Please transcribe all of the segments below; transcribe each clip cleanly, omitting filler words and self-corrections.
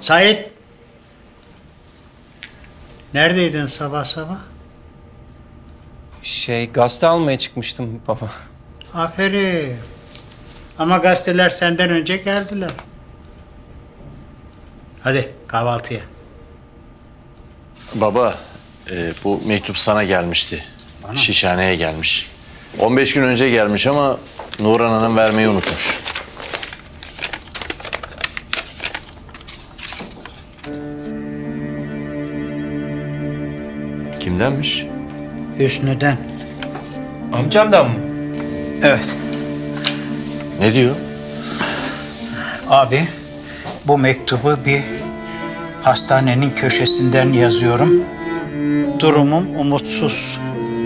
Sait. Neredeydin sabah sabah? Gazete almaya çıkmıştım baba. Aferin. Ama gazeteler senden önce geldiler. Hadi kahvaltıya. Baba, bu mektup sana gelmişti. Bana? Şişhaneye gelmiş. 15 gün önce gelmiş ama Nurhan Hanım vermeyi unutmuş. Kimdenmiş? Hüsnü'den. Amcamdan mı? Evet. Ne diyor? Abi, bu mektubu bir hastanenin köşesinden yazıyorum. Durumum umutsuz.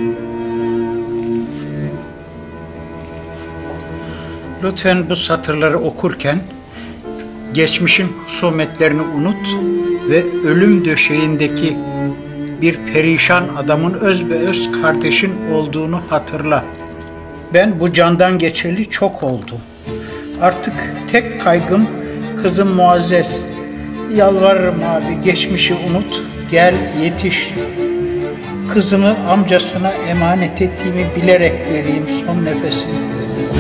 Lütfen bu satırları okurken geçmişin husumetlerini unut ve ölüm döşeğindeki bir perişan adamın özbeöz kardeşin olduğunu hatırla. Ben bu candan geçeli çok oldu. Artık tek kaygım kızım Muazzez. Yalvarırım abi, geçmişi unut, gel yetiş. Kızımı amcasına emanet ettiğimi bilerek vereyim son nefesimi.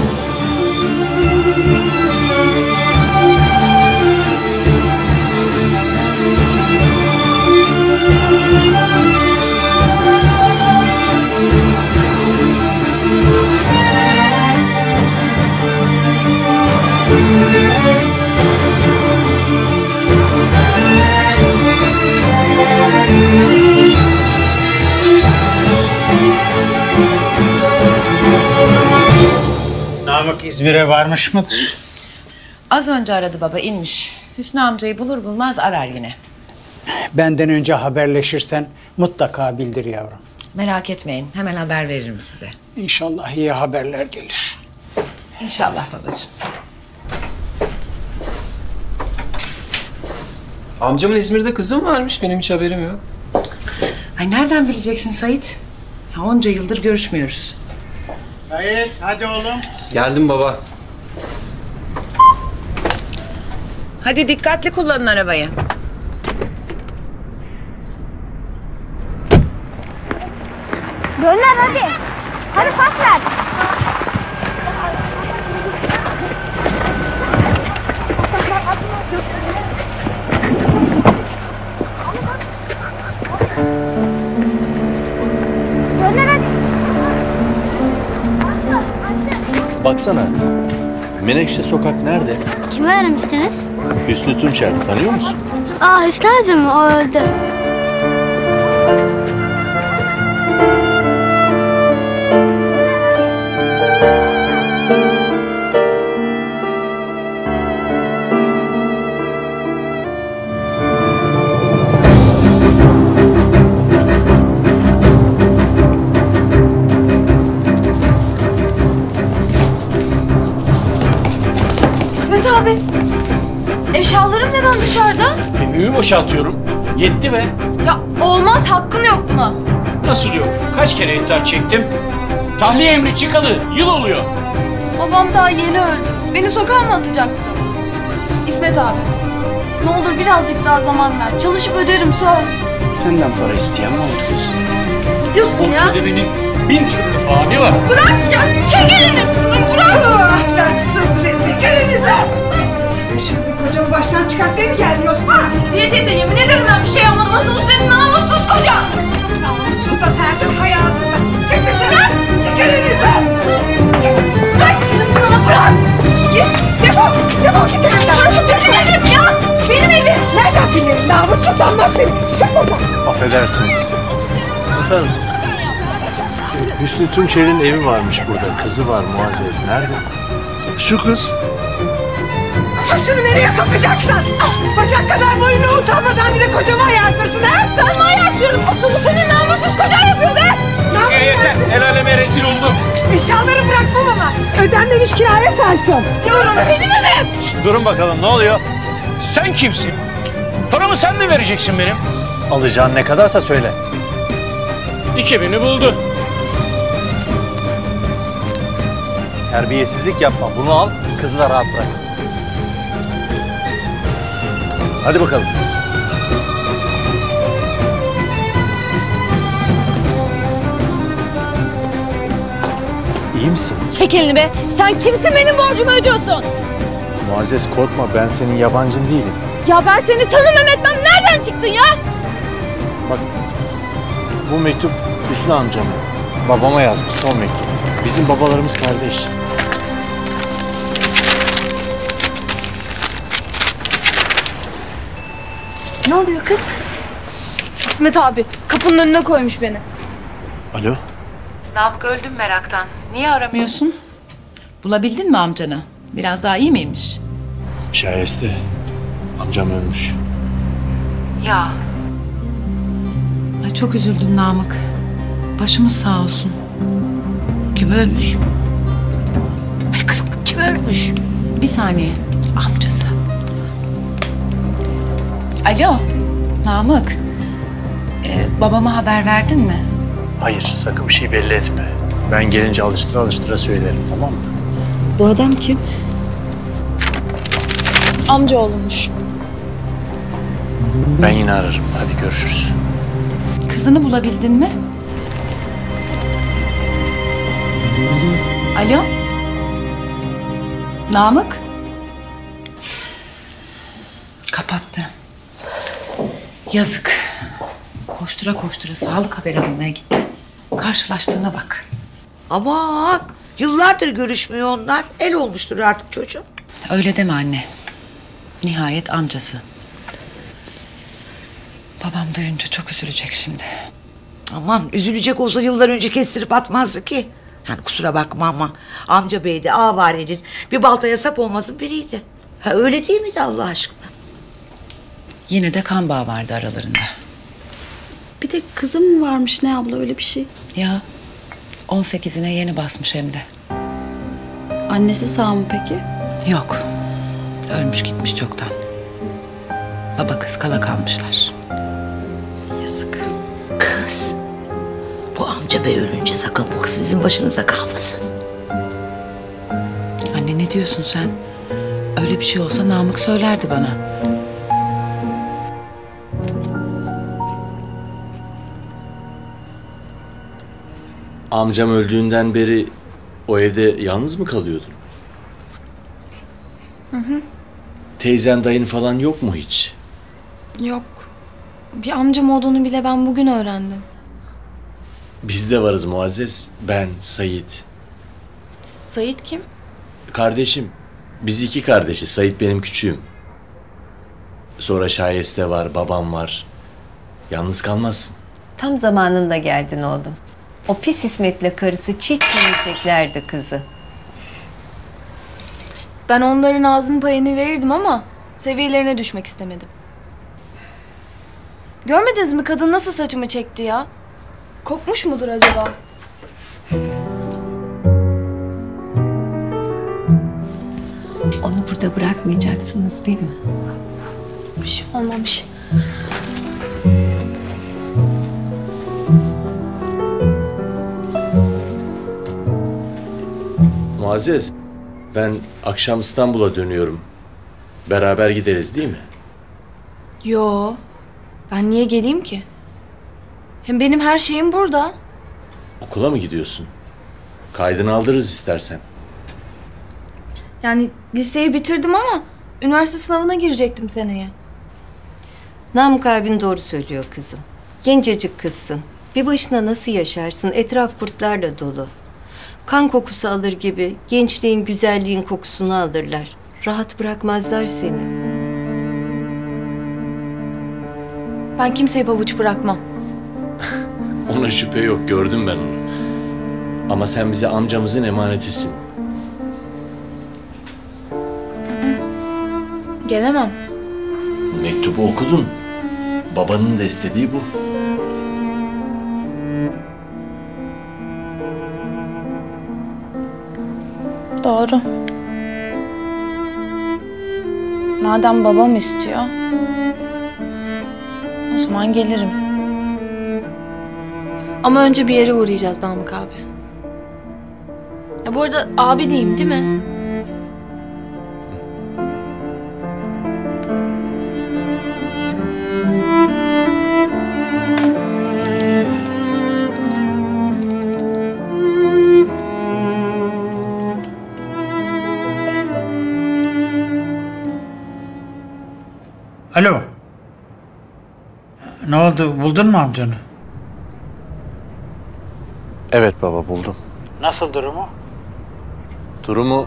Namık İzmir'e varmış mıdır? Az önce aradı baba, inmiş. Hüsnü amcayı bulur bulmaz arar yine. Benden önce haberleşirsen mutlaka bildir yavrum. Merak etmeyin, hemen haber veririm size. İnşallah iyi haberler gelir. İnşallah babacığım. Amcamın İzmir'de kızı mı varmış? Benim hiç haberim yok. Ay nereden bileceksin Sait? Ya onca yıldır görüşmüyoruz. Sait, hadi oğlum. Geldim baba. Hadi dikkatli kullanın arabayı. Gönder hadi. Hadi pas ver. Gönder hadi. Baksana, Menekşe Sokak nerede? Kimi aramıştınız? Hüsnü Tunçer, tanıyor musun? Aa Hüsnü amca mı? O öldü. İsmet abi, eşyalarım neden dışarıda? Evimi boşaltıyorum. Yetti be. Ya olmaz, hakkın yok buna. Nasıl yok? Kaç kere ihtar çektim? Tahliye emri çıkalı yıl oluyor. Babam daha yeni öldü. Beni sokağa mı atacaksın? İsmet abi, ne olur birazcık daha zaman ver. Çalışıp öderim, söz. Senden para isteyen mi oldu kız? Ne diyorsun O ya? çölebenin 1000 türlü hali var. Bırak ya, çek elini. Bırak. Ahlaksız rezil elinize! Şimdi kocamı baştan çıkartmaya mı geldin Osman? Diye teyze, yemin ederim ben bir şey yapmadım. Asıl senin namussuz koca. Namussuz da sensin, hayasız da. Çık dışarı! Çık elinize! Çık! Bırak kızımı, sana bırak. Git! Defol! Defol git evimden! Çık! Benim evim ya. Benim evim. Nereden senin evin? Namussuz lanmaz seni! Çık buradan! Affedersiniz. Efendim? Hüsnü Tunçer'in evi varmış burada. Kızı var Muazzez. Nerede? Şu kız. Başını nereye sokacaksın? Bacak kadar boyunu utanmadan bir de kocamı ayartırsın ha? Ben mi ayartıyorum? Asıl bu senin namussuz kocan yapıyor be. Ne Yeter. yapacaksın? El aleme rezil oldum. Eşyaları bırakmam ama. Ödenmemiş kiraya saysın. Diyorum, benim evim. Durun bakalım ne oluyor? Sen kimsin? Paramı sen mi vereceksin benim? Alacağın ne kadarsa söyle. 2000'i buldu. Terbiyesizlik yapma. Bunu al, kızı da rahat bırak. Hadi bakalım. İyi misin? Çek elini be. Sen kimsin, benim borcumu ödüyorsun? Muazzez korkma, ben senin yabancın değilim. Ya ben seni tanımam etmem. Nereden çıktın ya? Bak, bu mektup Hüsnü amcama, babama yazmış son mektup. Bizim babalarımız kardeş. Ne oluyor kız? İsmet abi kapının önüne koymuş beni. Alo? Namık öldüm meraktan. Niye aramıyorsun? Bulabildin mi amcanı? Biraz daha iyi miymiş? Şayeste. Amcam ölmüş. Ya. Ay çok üzüldüm Namık. Başımız sağ olsun. Kim ölmüş? Ay kız kim ölmüş? Bir saniye. Amcası. Alo. Namık. Babama haber verdin mi? Hayır, sakın bir şey belli etme. Ben gelince alıştıra alıştıra söylerim, tamam mı? Bu adam kim? Amca oğlumuş. Ben yine ararım. Hadi görüşürüz. Kızını bulabildin mi? Alo? Namık? Kapattı. Yazık. Koştura koştura sağlık haberi almaya gitti. Karşılaştığına bak. Aman yıllardır görüşmüyor onlar. El olmuştur artık çocuğum. Öyle deme anne. Nihayet amcası. Babam duyunca çok üzülecek şimdi. Aman üzülecek olsa yıllar önce kestirip atmazdı ki. Yani kusura bakma ama amca bey de avarenin bir baltaya sap olmasın biriydi. Ha öyle değil miydi Allah aşkına? Yine de kan bağı vardı aralarında. Bir de kızım mı varmış ne abla öyle bir şey? Ya 18'ine yeni basmış hem de. Annesi sağ mı peki? Yok. Ölmüş gitmiş çoktan. Baba kız kala kalmışlar. Yazık. Kız bu amca bey ölünce sakın bu kız sizin başınıza kalmasın. Anne ne diyorsun sen? Öyle bir şey olsa Namık söylerdi bana. Amcam öldüğünden beri o evde yalnız mı kalıyordun? Hı. Teyzen, dayın falan yok mu hiç? Yok. Bir amcam olduğunu bile ben bugün öğrendim. Biz de varız Muazzez. Ben, Sait. Sait kim? Kardeşim. Biz iki kardeşiz. Sait benim küçüğüm. Sonra Şayeste var, babam var. Yalnız kalmazsın. Tam zamanında geldin oğlum. O pis İsmet'le karısı çiğ yiyeceklerdi kızı. Ben onların ağzının payını verirdim ama seviyelerine düşmek istemedim. Görmediniz mi kadın nasıl saçımı çekti ya? Kokmuş mudur acaba? Onu burada bırakmayacaksınız değil mi? Bir şey olmamış. Muazzez, ben akşam İstanbul'a dönüyorum. Beraber gideriz değil mi? Yo. Ben niye geleyim ki? Hem benim her şeyim burada. Okula mı gidiyorsun? Kaydını aldırırız istersen. Yani liseyi bitirdim ama üniversite sınavına girecektim seneye. Namık abin doğru söylüyor kızım. Gencecik kızsın. Bir başına nasıl yaşarsın? Etraf kurtlarla dolu. Kan kokusu alır gibi gençliğin, güzelliğin kokusunu alırlar. Rahat bırakmazlar seni. Ben kimseye pabuç bırakmam. Ona şüphe yok, gördüm ben onu. Ama sen bize amcamızın emanetisin. Gelemem. Mektubu okudun. Babanın da istediği bu. Doğru. Madem babam istiyor, o zaman gelirim. Ama önce bir yere uğrayacağız Namık abi. Ya bu arada abi diyeyim değil mi? Alo. Ne oldu? Buldun mu amcanı? Evet baba, buldum. Nasıl durumu? Durumu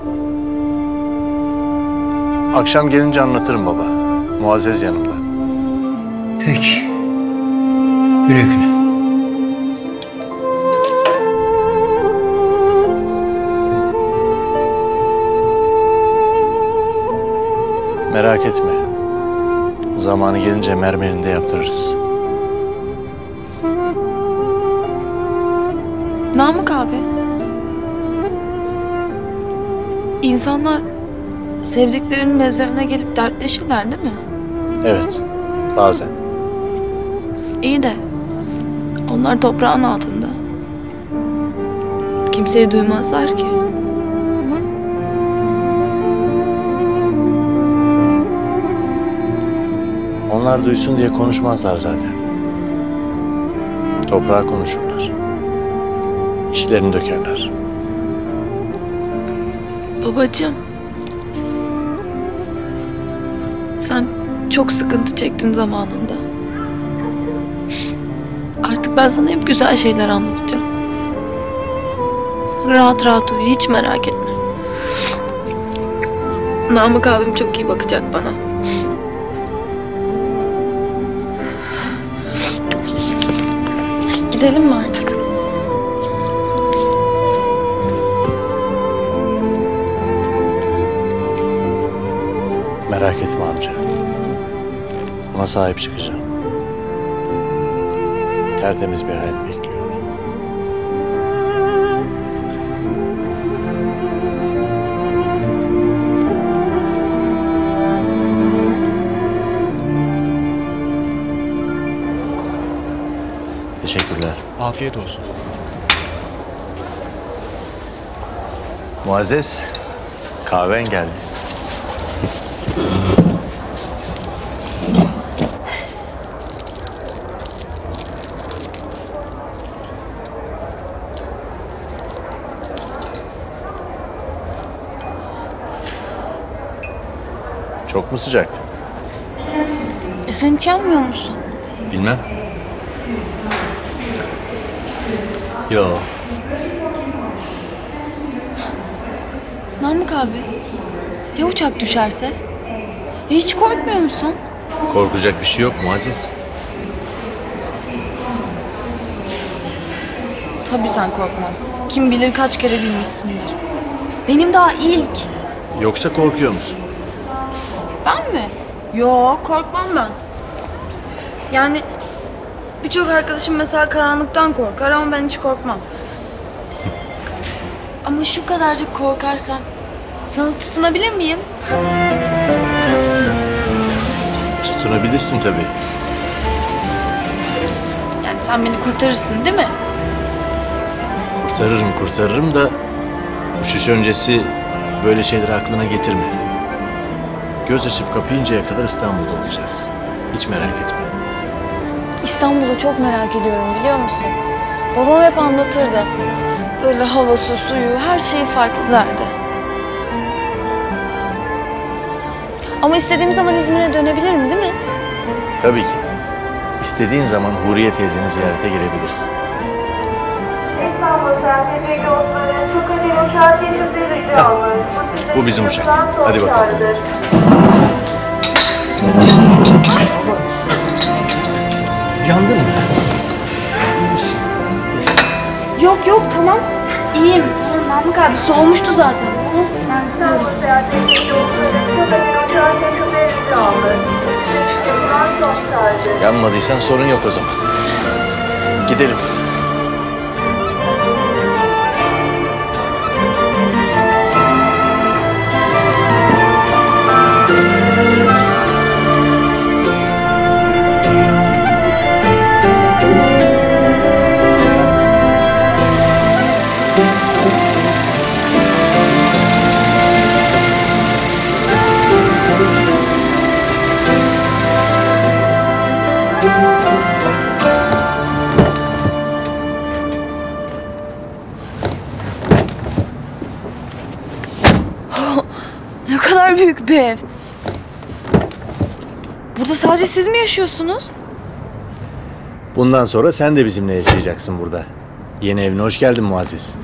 akşam gelince anlatırım baba. Muazzez yanımda. Peki. Güle güle. Merak etme. Zamanı gelince mermerini de yaptırırız. Namık abi. İnsanlar sevdiklerinin mezarına gelip dertleşirler değil mi? Evet, bazen. İyi de onlar toprağın altında. Kimseyi duymazlar ki. Onlar duysun diye konuşmazlar zaten. Toprağa konuşurlar. İşlerini dökerler. Babacığım. Sen çok sıkıntı çektin zamanında. Artık ben sana hep güzel şeyler anlatacağım. Sen rahat rahat uyu, hiç merak etme. Namık abim çok iyi bakacak bana. Gidelim mi artık? Merak etme amca. Ona sahip çıkacağım. Tertemiz bir hayat bekliyor. Teşekkürler. Afiyet olsun. Muazzez, kahven geldi. Çok mu sıcak? Sen hiç yanmıyor musun? Bilmem. Yo. Namık abi, ya uçak düşerse? Ya hiç korkmuyor musun? Korkacak bir şey yok Muazzez. Tabii sen korkmazsın. Kim bilir kaç kere bilmişsindir. Benim daha ilk. Yoksa korkuyor musun? Ben mi? Yok, korkmam ben. Yani birçok arkadaşım mesela karanlıktan korkar ama ben hiç korkmam. Ama şu kadarcık korkarsam sana tutunabilir miyim? Tutunabilirsin tabii. Yani sen beni kurtarırsın değil mi? Kurtarırım da uçuş öncesi böyle şeyleri aklına getirme. Göz açıp kapayıncaya kadar İstanbul'da olacağız. Hiç merak etme. İstanbul'u çok merak ediyorum biliyor musun? Babam hep anlatırdı. Böyle havası, suyu, her şeyi farklı derdi. Ama istediğim zaman İzmir'e dönebilirim değil mi? Tabii ki. İstediğin zaman Huriye teyzeni ziyarete gelebilirsin. Bu bizim uçak. Hadi bakalım. Yandın mı? İyi misin? Yok tamam. İyiyim. Namık abi soğumuştu zaten. Tamam. Ben gidiyorum. Yanmadıysan sorun yok o zaman. Gidelim. Ne kadar büyük bir ev. Burada sadece siz mi yaşıyorsunuz? Bundan sonra sen de bizimle yaşayacaksın burada. Yeni evine hoş geldin Muazzez.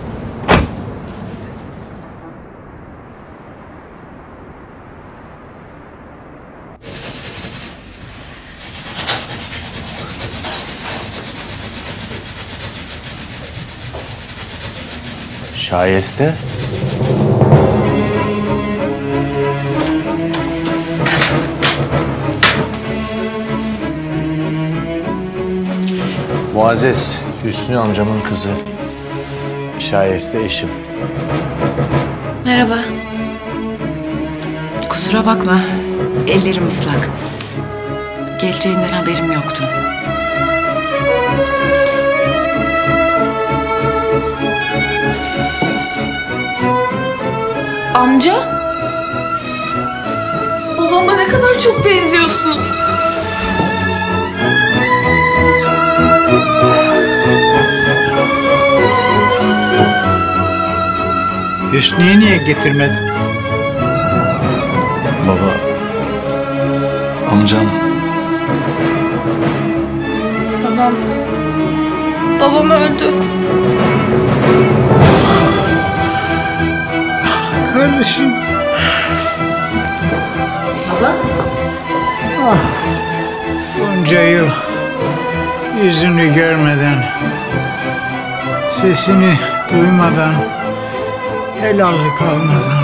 Şayeste. Muazzez, Hüsnü amcamın kızı. Şayeste eşim. Merhaba. Kusura bakma. Ellerim ıslak. Geleceğinden haberim yoktu. Amca? Babama ne kadar çok benziyorsunuz. Hüsnü'yü niye getirmedin? Baba, amcam Babam öldü. Kardeşim. Baba? Bunca yıl yüzünü görmeden, sesini duymadan, helallik almadan.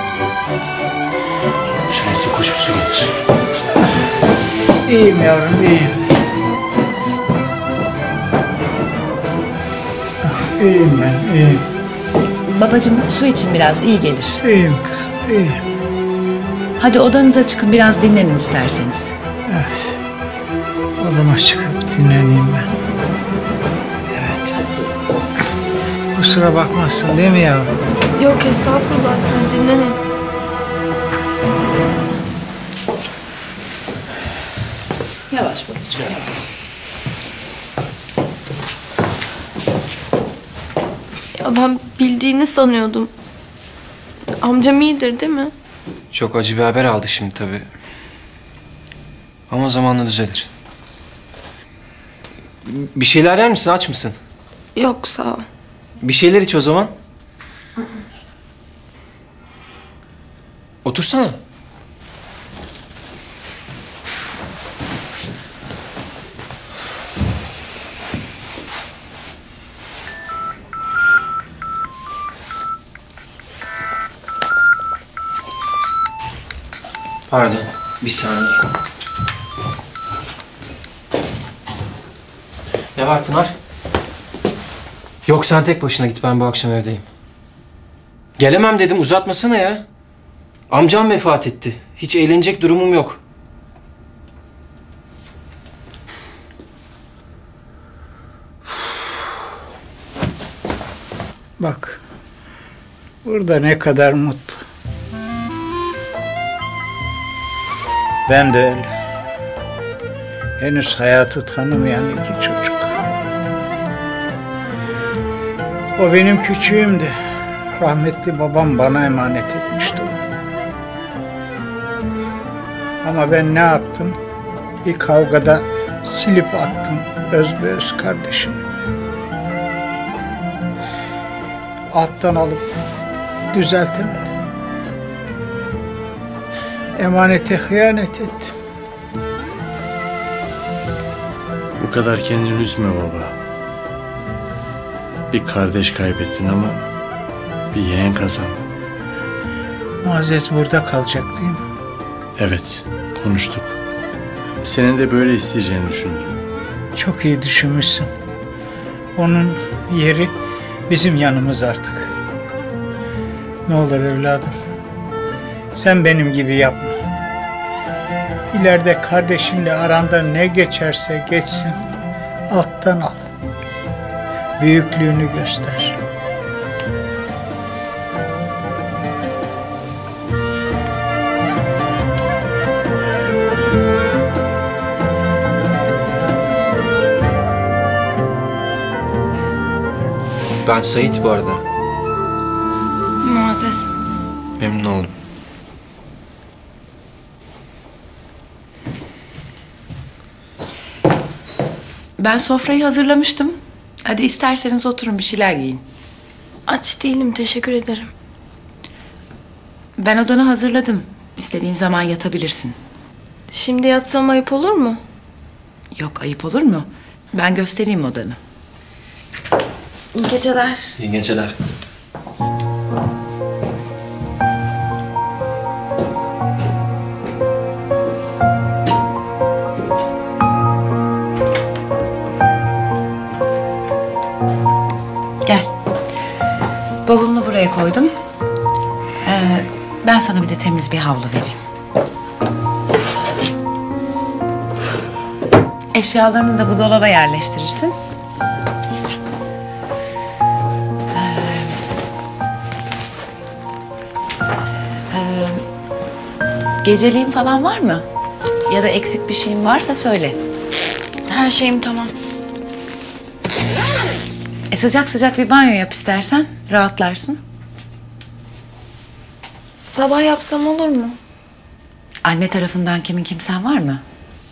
şayeste kuş bir su getir. İyiyim yavrum, iyiyim. İyiyim ben, iyiyim. Babacığım su için biraz iyi gelir. İyiyim kızım, iyiyim. Hadi odanıza çıkın biraz dinlenin isterseniz. Evet. Odama çıkıp dinleneyim ben. Evet. Kusura bakmazsın değil mi yavrum? Yok estağfurullah, siz dinlenin. Yavaş babacığım, yavaş. Ya ben bildiğini sanıyordum. Amcam iyidir değil mi? Çok acı bir haber aldık şimdi tabii. Ama zamanla düzelir. Bir şeyler yer misin? Aç mısın? Yok sağ ol. Bir şeyler iç o zaman. Otursana. Pardon, bir saniye. Ne var Pınar? Yok sen tek başına git, ben bu akşam evdeyim. Gelemem dedim, uzatmasana ya. Amcam vefat etti. Hiç eğlenecek durumum yok. Bak, burada ne kadar mutlu. Ben de öyle. Henüz hayatı tanımayan iki çocuk. O benim küçüğümdü. Rahmetli babam bana emanet etmişti onu. Ama ben ne yaptım? Bir kavgada silip attım özbeöz kardeşimi. Alttan alıp düzeltemedim. Emanete hıyanet ettim. Bu kadar kendini üzme baba. Bir kardeş kaybettin ama bir yeğen kazandın. Muazzez burada kalacak değil mi? Evet, konuştuk. Senin de böyle isteyeceğini düşündüm. Çok iyi düşünmüşsün. Onun yeri bizim yanımız artık. Ne olur evladım. Sen benim gibi yapma. İleride kardeşinle aranda ne geçerse geçsin. Alttan al. Büyüklüğünü göster. Ben Sait bu arada. Muazzez. Memnun oldum. Ben sofrayı hazırlamıştım. Hadi isterseniz oturun bir şeyler yiyin. Aç değilim, teşekkür ederim. Ben odanı hazırladım. İstediğin zaman yatabilirsin. Şimdi yatsam ayıp olur mu? Yok, ayıp olur mu? Ben göstereyim odanı. İyi geceler. İyi geceler. Gel. Bavulunu buraya koydum. Ben sana bir de temiz bir havlu vereyim. Eşyalarını da bu dolaba yerleştirirsin. Geceliğin falan var mı? Ya da eksik bir şeyin varsa söyle. Her şeyim tamam. Sıcak sıcak bir banyo yap istersen. Rahatlarsın. Sabah yapsam olur mu? Anne tarafından kimin kimsen var mı?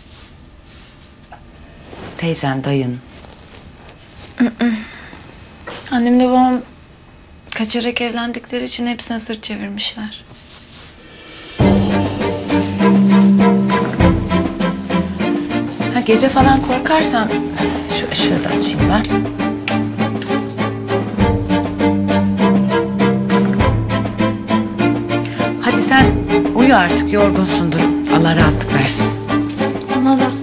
Teyzen, dayın. Annemle babam kaçarak evlendikleri için hepsine sırt çevirmişler. Ha, gece falan korkarsan şu ışığı da açayım ben. Hadi sen uyu artık, yorgunsundur. Allah rahatlık versin. Sana da.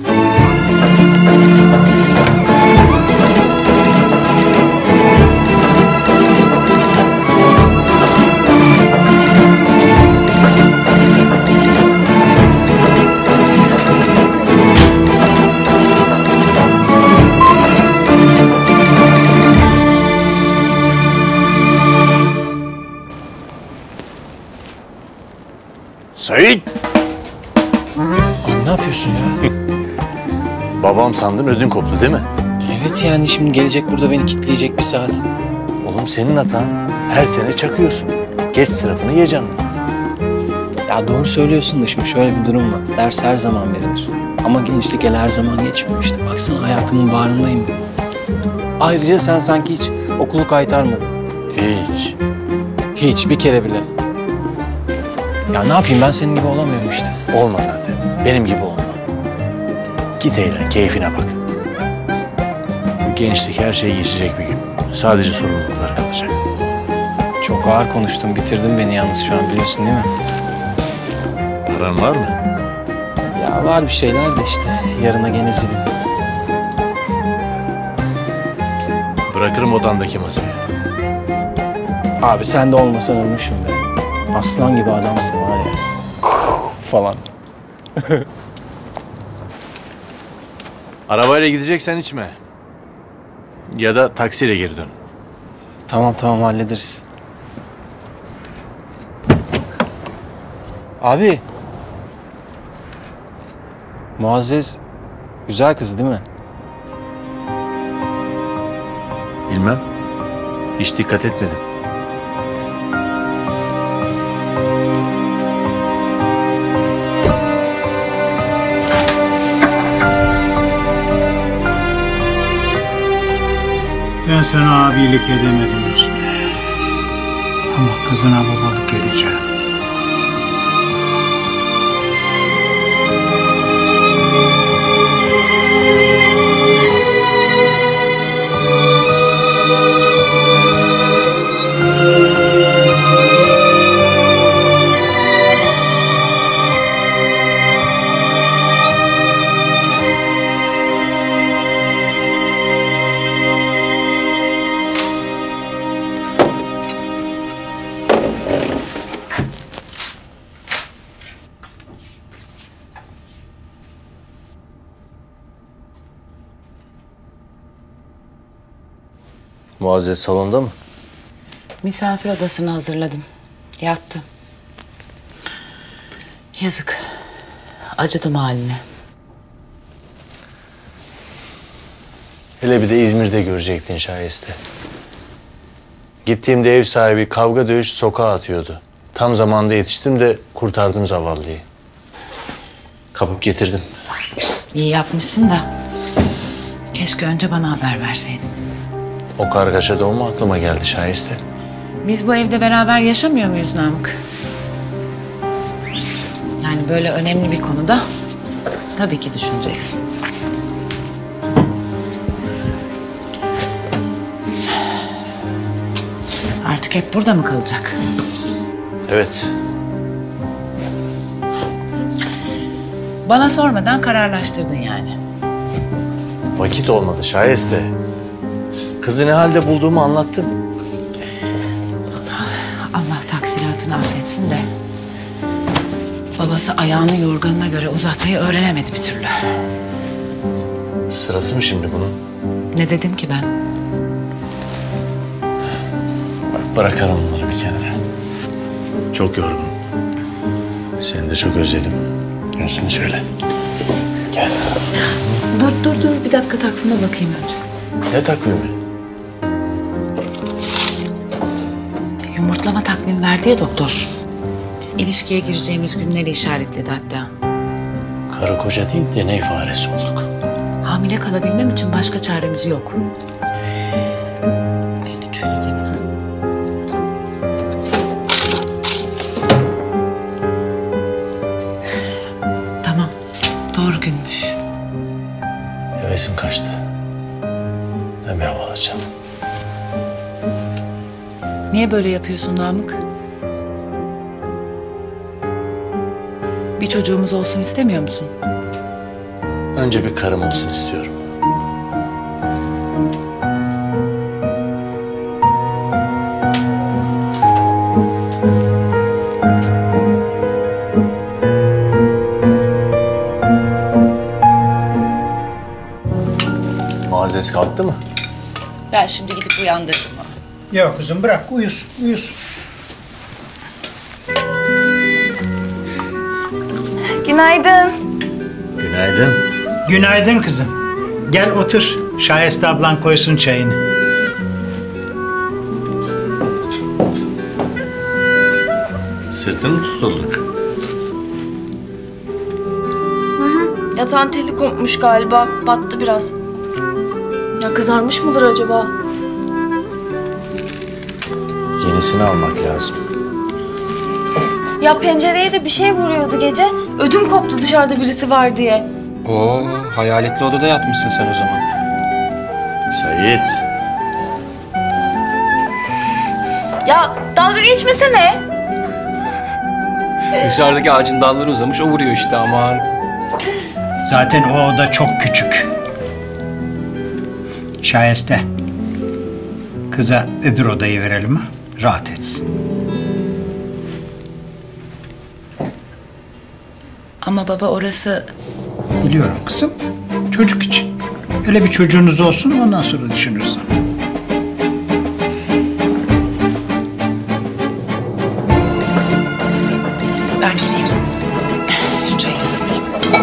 Sait! Abi ne yapıyorsun ya? Babam sandın ödün koptu değil mi? Evet yani şimdi gelecek burada beni kitleyecek bir saat. Oğlum senin hatan. Her sene çakıyorsun. Geç sınıfını ye canım. Ya doğru söylüyorsun da şimdi şöyle bir durum var. Ders her zaman verilir. Ama gençlik ele her zaman geçmiyor işte. Baksana hayatımın bağrındayım. Ayrıca sen sanki hiç okulu kaytarmadın. Hiç. Hiç, bir kere bile. Ya ne yapayım, ben senin gibi olamıyorum işte. Olma zaten. Benim gibi olma. Git eğlen, keyfine bak. Bu gençlik her şey geçecek bir gün. Sadece sorumluluklar kalacak. Çok ağır konuştun, bitirdin beni yalnız şu an, biliyorsun değil mi? Paran var mı? Ya var bir şeyler de işte, yarına gene zilim. Bırakırım odandaki masayı. Abi sen de olmasan ölmüşüm be. Aslan gibi adamsın var ya. Falan. Arabayla gideceksen içme. Ya da taksiyle geri dön. Tamam hallederiz. Abi. Muazzez güzel kız değil mi? Bilmem. Hiç dikkat etmedim. Ben sana abilik edemedim Hüsnü. Ama kızına babalık edeceğim. Muazzez salonda mı? Misafir odasını hazırladım. Yattı. Yazık. Acıdım haline. Hele bir de İzmir'de görecektin şayeste. Gittiğimde ev sahibi kavga dövüş sokağa atıyordu. Tam zamanında yetiştim de kurtardım zavallıyı. Kapıp getirdim. İyi yapmışsın da. Keşke önce bana haber verseydin. O kargaşada o mu aklıma geldi Şayeste? Biz bu evde beraber yaşamıyor muyuz Namık? Yani böyle önemli bir konuda tabii ki düşüneceksin. Artık hep burada mı kalacak? Evet. Bana sormadan kararlaştırdın yani. Vakit olmadı Şayeste. Kızı ne halde bulduğumu anlattım. Allah taksiratını affetsin de babası ayağını yorganına göre uzatmayı öğrenemedi bir türlü. Sırası mı şimdi bunun? Ne dedim ki ben? Bak bırakalım bunları bir kenara. Çok yorgun. Seni de çok özledim. Gelsene şöyle. Gel. Dur bir dakika takvime bakayım önce. Ne takvimi? Yumurtlama takvim verdi ya doktor. İlişkiye gireceğimiz günleri işaretledi hatta. Karı koca değil deney faresi olduk. Hamile kalabilmem için başka çaremiz yok. Beni çözeceğim. Tamam, doğru günmüş. Hevesim kaçtı. Ben bir hava alacağım. Niye böyle yapıyorsun Namık? Bir çocuğumuz olsun istemiyor musun? Önce bir karım olsun istiyorum. Muazzez kalktı mı? Ben şimdi gidip uyandırırım onu. Yok kızım bırak uyusun, uyusun. Günaydın. Günaydın. Günaydın kızım. Gel otur. Şayeste ablan koysun çayını. Sırtın mı tutuldu? Yatağın teli kopmuş galiba. Battı biraz. Ya kızarmış mıdır acaba? Yenisini almak lazım. Ya pencereye de bir şey vuruyordu gece. Ödüm koptu dışarıda birisi var diye. Oo, hayaletli odada yatmışsın sen o zaman. Sait. Ya dalga geçmesene. Dışarıdaki ağacın dalları uzamış, o vuruyor işte aman. Zaten o oda çok küçük. Şayeste. Kıza öbür odayı verelim ha. Rahat etsin. Ama baba orası... Biliyorum kızım. Çocuk için. Öyle bir çocuğunuz olsun ondan sonra düşünürüz. Ben gideyim. Şu çayı ısıtayım.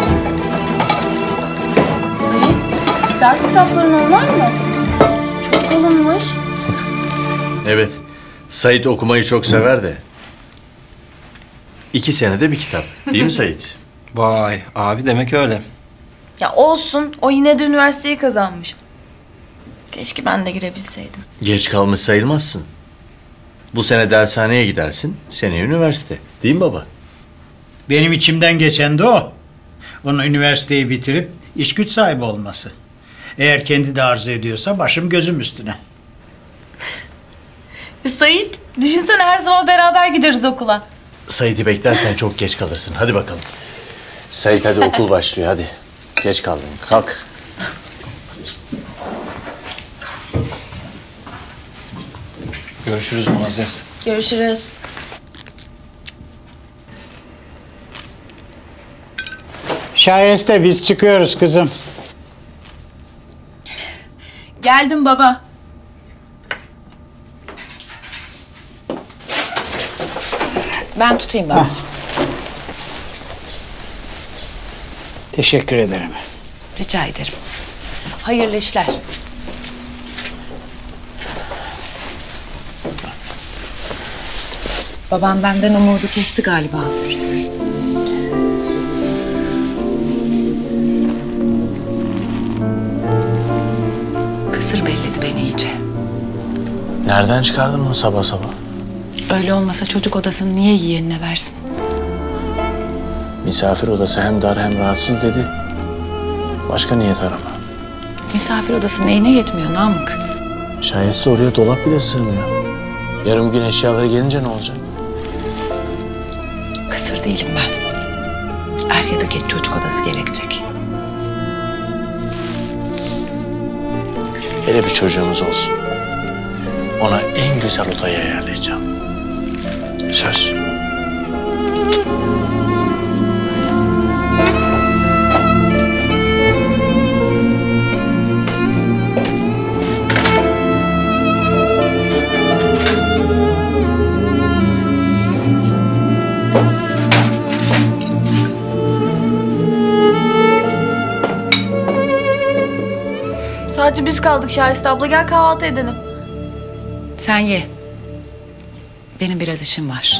Sait, ders kitaplarını onlar mı? Çok kalınmış. Evet. Sait okumayı çok sever de. 2 senede bir kitap. Değil mi Sait? Vay, abi demek öyle. Ya olsun, o yine de üniversiteyi kazanmış. Keşke ben de girebilseydim. Geç kalmış sayılmazsın. Bu sene dershaneye gidersin, seneye üniversite. Değil mi baba? Benim içimden geçen de o. Onun üniversiteyi bitirip iş güç sahibi olması. Eğer kendi de arzu ediyorsa başım gözüm üstüne. Sait, düşünsene her zaman beraber gideriz okula. Sait'i beklersen çok geç kalırsın. Hadi bakalım. Sait hadi okul başlıyor hadi. Geç kaldın. Kalk. Görüşürüz Muazzez. Görüşürüz. Şayeste biz çıkıyoruz kızım. Geldim baba. Ben tutayım baba. Teşekkür ederim. Rica ederim. Hayırlı işler. Babam benden umudu kesti galiba. Kısır belledi beni iyice. Nereden çıkardın bunu sabah sabah? Öyle olmasa çocuk odasını niye yeğenine versin? Misafir odası hem dar hem rahatsız dedi. Başka niyet arama. Misafir odası neyine yetmiyor Namık? Şayeste oraya dolap bile sığmıyor. Yarım gün eşyaları gelince ne olacak? Kısır değilim ben. Er ya da geç çocuk odası gerekecek. Hele bir çocuğumuz olsun. Ona en güzel odaya ayarlayacağım. Söz. Sadece biz kaldık Şahiste abla. Gel kahvaltı edelim. Sen ye. Benim biraz işim var.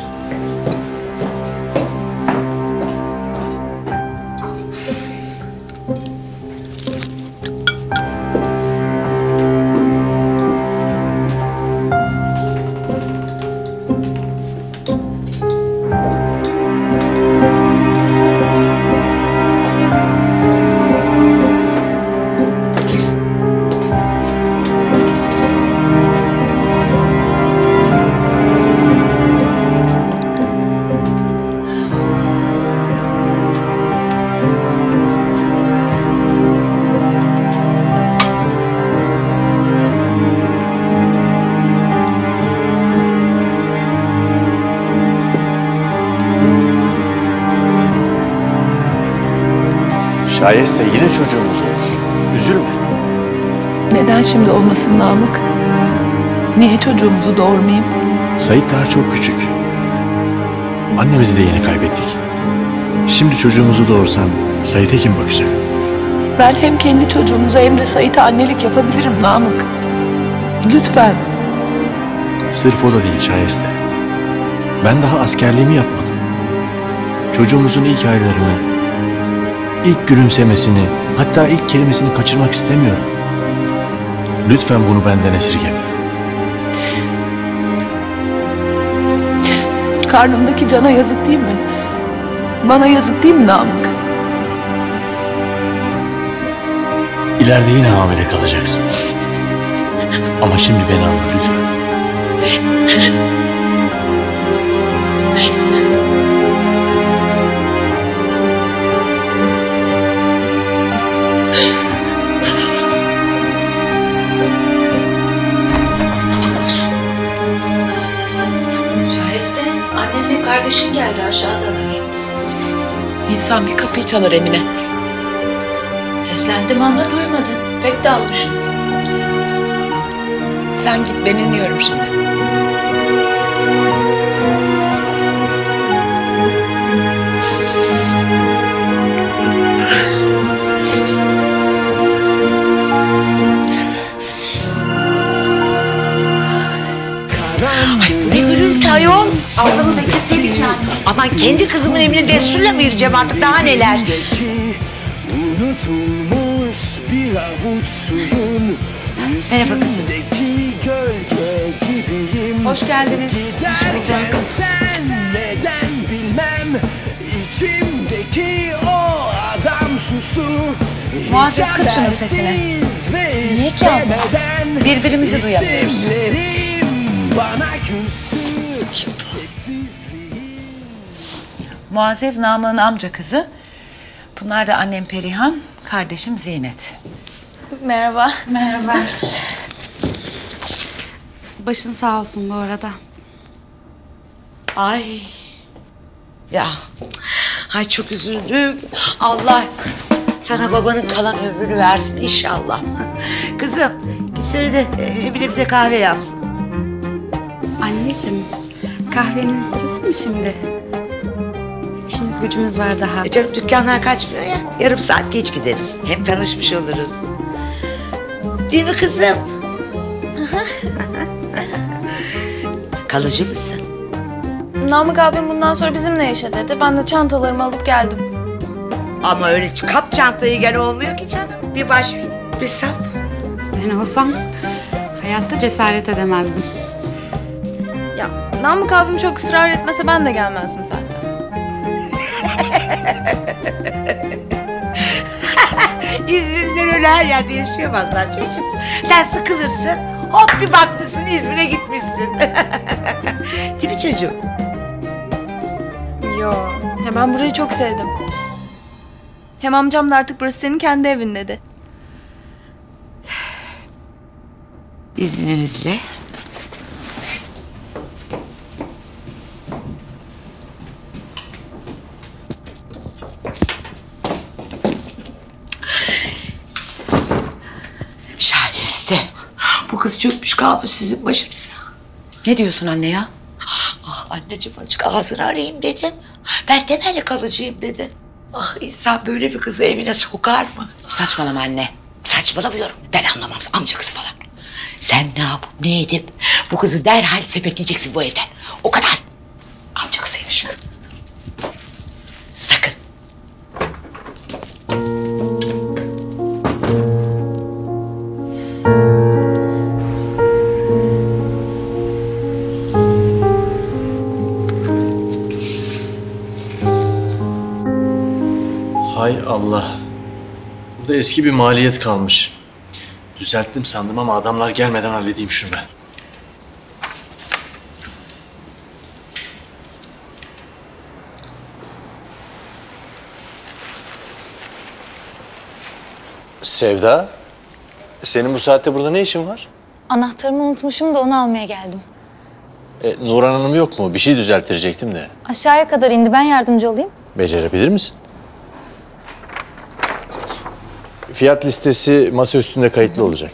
Şayeste yine çocuğumuz olur. Üzülme. Neden şimdi olmasın Namık? Niye çocuğumuzu doğurmayayım? Sait daha çok küçük. Annemizi de yeni kaybettik. Şimdi çocuğumuzu doğursam Sait'e kim bakacak? Ben hem kendi çocuğumuza hem de Sait'e annelik yapabilirim Namık. Lütfen. Sırf o da değil Şayeste. Ben daha askerliğimi yapmadım. Çocuğumuzun ilk aylarını, ilk gülümsemesini, hatta ilk kelimesini kaçırmak istemiyorum. Lütfen bunu benden esirgeme. Karnımdaki cana yazık değil mi? Bana yazık değil mi Namık? İleride yine hamile kalacaksın. Ama şimdi beni anla lütfen. Şahiste, annenle kardeşin geldi aşağıdalar. İnsan bir kapıyı çalar Emine. Seslendim ama duymadın. Pek dalmışsın. Sen git, ben iniyorum şimdi. Ay bu ne gürültü ayol? Ablamı bekleseydik yani. Aman kendi kızımın emrine desturla mı gireceğim artık, daha neler? Merhaba kızım. Hoş geldiniz. Hoş bulduk. Neden bilmem, içimdeki o adam sustu. Muazzez, kız şunun sesini. Niye ki abla? Birbirimizi duyamıyoruz. Kim bu? Muazzez Namık'ın amca kızı. Bunlar da annem Perihan, kardeşim Zinet. Merhaba. Merhaba. Başın sağ olsun bu arada. Ay. Ya. Ay çok üzüldüm. Allah sana babanın kalan ömrünü versin inşallah. Kızım git söyle de Emine bize kahve yapsın. Anneciğim, kahvenin sırası mı şimdi? İşimiz gücümüz var daha. Canım dükkanlar kaçmıyor ya. Yarım saat geç gideriz. Hem tanışmış oluruz. Değil mi kızım? Kalıcı mısın? Namık abim bundan sonra bizimle yaşa dedi. Ben de çantalarımı alıp geldim. Ama öyle kap çantayı gel olmuyor ki canım. Bir baş bir sap. Ben olsam hayatta cesaret edemezdim. Ya Namık abim çok ısrar etmese ben de gelmezdim zaten. İzmirliler öyle her yerde yaşayamazlar çocuğum. Sen sıkılırsın, hop bir bakmışsın İzmir'e gitmişsin. Değil mi çocuğum? Yo, ya ben burayı çok sevdim. Hem amcam da artık burası senin kendi evin dedi. İzninizle. Şahiste. Bu kız çökmüş kalmış sizin başınıza. Ne diyorsun anne ya? Ah anneciğim azıcık ağzını arayayım dedim. Ben temelli kalıcıyım dedi. Ah insan böyle bir kızı evine sokar mı? Saçmalama anne. Saçmalamıyorum. Ben anlamam amca kızı falan. Sen ne yapıp ne edip bu kızı derhal sepetleyeceksin bu evden. O kadar. Amca kızıymış. Sakın. Hay Allah. Burada eski bir maliyet kalmış. Düzelttim sandım ama adamlar gelmeden halledeyim şunu ben. Sevda, senin bu saatte burada ne işin var? Anahtarımı unutmuşum da onu almaya geldim. Nurhan Hanım yok mu? Bir şey düzelttirecektim de. Aşağıya kadar indi, ben yardımcı olayım. Becerebilir misin? Fiyat listesi masa üstünde kayıtlı olacak.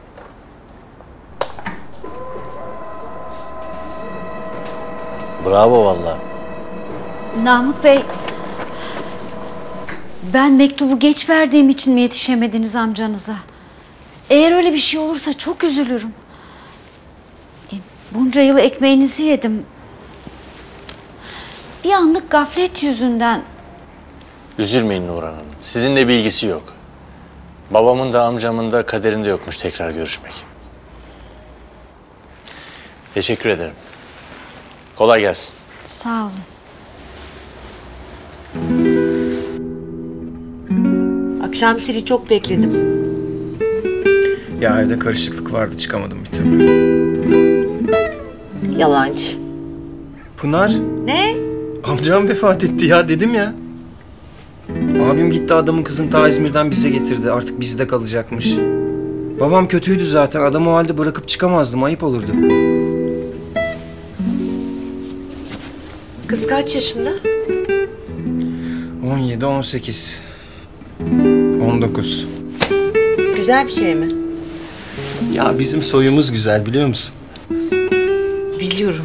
Bravo vallahi. Namık Bey, ben mektubu geç verdiğim için mi yetişemediniz amcanıza? Eğer öyle bir şey olursa çok üzülürüm. Bunca yıl ekmeğinizi yedim. Bir anlık gaflet yüzünden. Üzülmeyin Nurhan Hanım. Sizinle bir ilgisi yok. Babamın da amcamın da kaderinde yokmuş tekrar görüşmek. Teşekkür ederim. Kolay gelsin. Sağ olun. Akşam seni çok bekledim. Ya evde karışıklık vardı, çıkamadım bir türlü. Yalancı. Pınar, Ne? amcam vefat etti ya, dedim ya. Abim gitti adamın kızını ta İzmir'den bize getirdi. Artık bizde kalacakmış. Babam kötüydü zaten. Adamı o halde bırakıp çıkamazdım. Ayıp olurdu. Kız kaç yaşında? 17, 18, 19. Güzel bir şey mi? Ya bizim soyumuz güzel, biliyor musun? Biliyorum.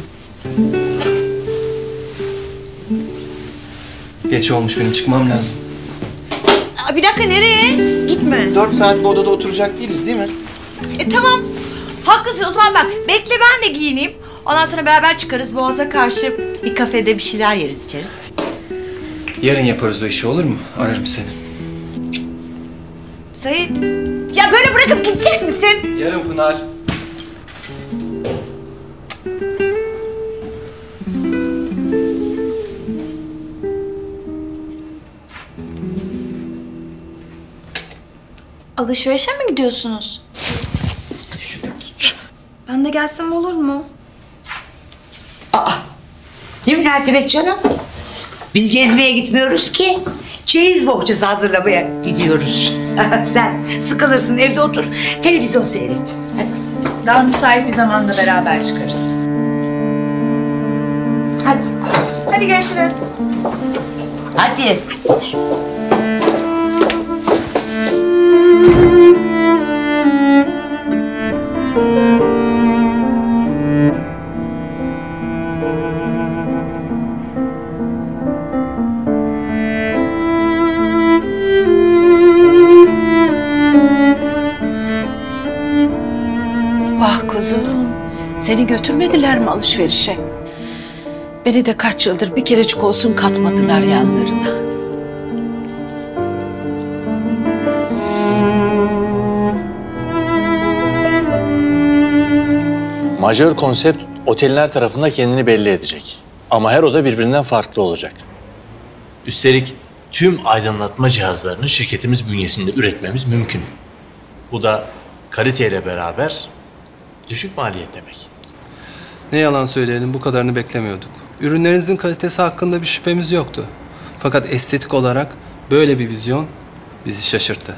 Geç olmuş, benim çıkmam lazım. Aa, bir dakika nereye? Gitme. 4 saat bu odada oturacak değiliz değil mi? Tamam. Haklısın o zaman bak. Bekle ben de giyineyim. Ondan sonra beraber çıkarız. Boğaz'a karşı bir kafede bir şeyler yeriz içeriz. Yarın yaparız o işi, olur mu? Ararım seni. Sait. Ya böyle bırakıp gidecek misin? Yarın Pınar. Alışverişe mi gidiyorsunuz? Ben de gelsem olur mu? Ne münasebet canım? Biz gezmeye gitmiyoruz ki. Çeyiz bohçası hazırlamaya gidiyoruz. Sen sıkılırsın, evde otur. Televizyon seyret. Hadi kızım. Daha müsait bir zamanda beraber çıkarız. Hadi. Hadi görüşürüz. Hadi. Vah kuzum, seni götürmediler mi alışverişe? Beni de kaç yıldır bir kerecik olsun katmadılar yanlarına. Majör konsept oteller tarafında kendini belli edecek. Ama her oda birbirinden farklı olacak. Üstelik tüm aydınlatma cihazlarını şirketimiz bünyesinde üretmemiz mümkün. Bu da kaliteyle beraber düşük maliyet demek. Ne yalan söyleyelim, bu kadarını beklemiyorduk. Ürünlerinizin kalitesi hakkında bir şüphemiz yoktu. Fakat estetik olarak böyle bir vizyon bizi şaşırttı.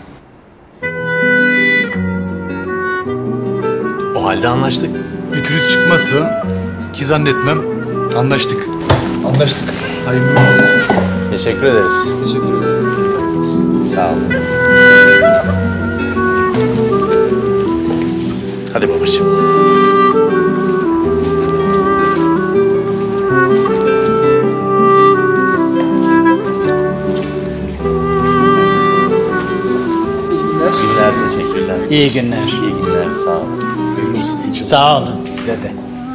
O halde anlaştık. Bir pürüz çıkmazsa ki zannetmem anlaştık. Anlaştık. Hayırlı olsun. Teşekkür ederiz. Teşekkür ederiz. Sağ olun. Hadi babacığım. Teşekkürler. İyi günler. İyi günler. Sağ olun. Sağ olun size de.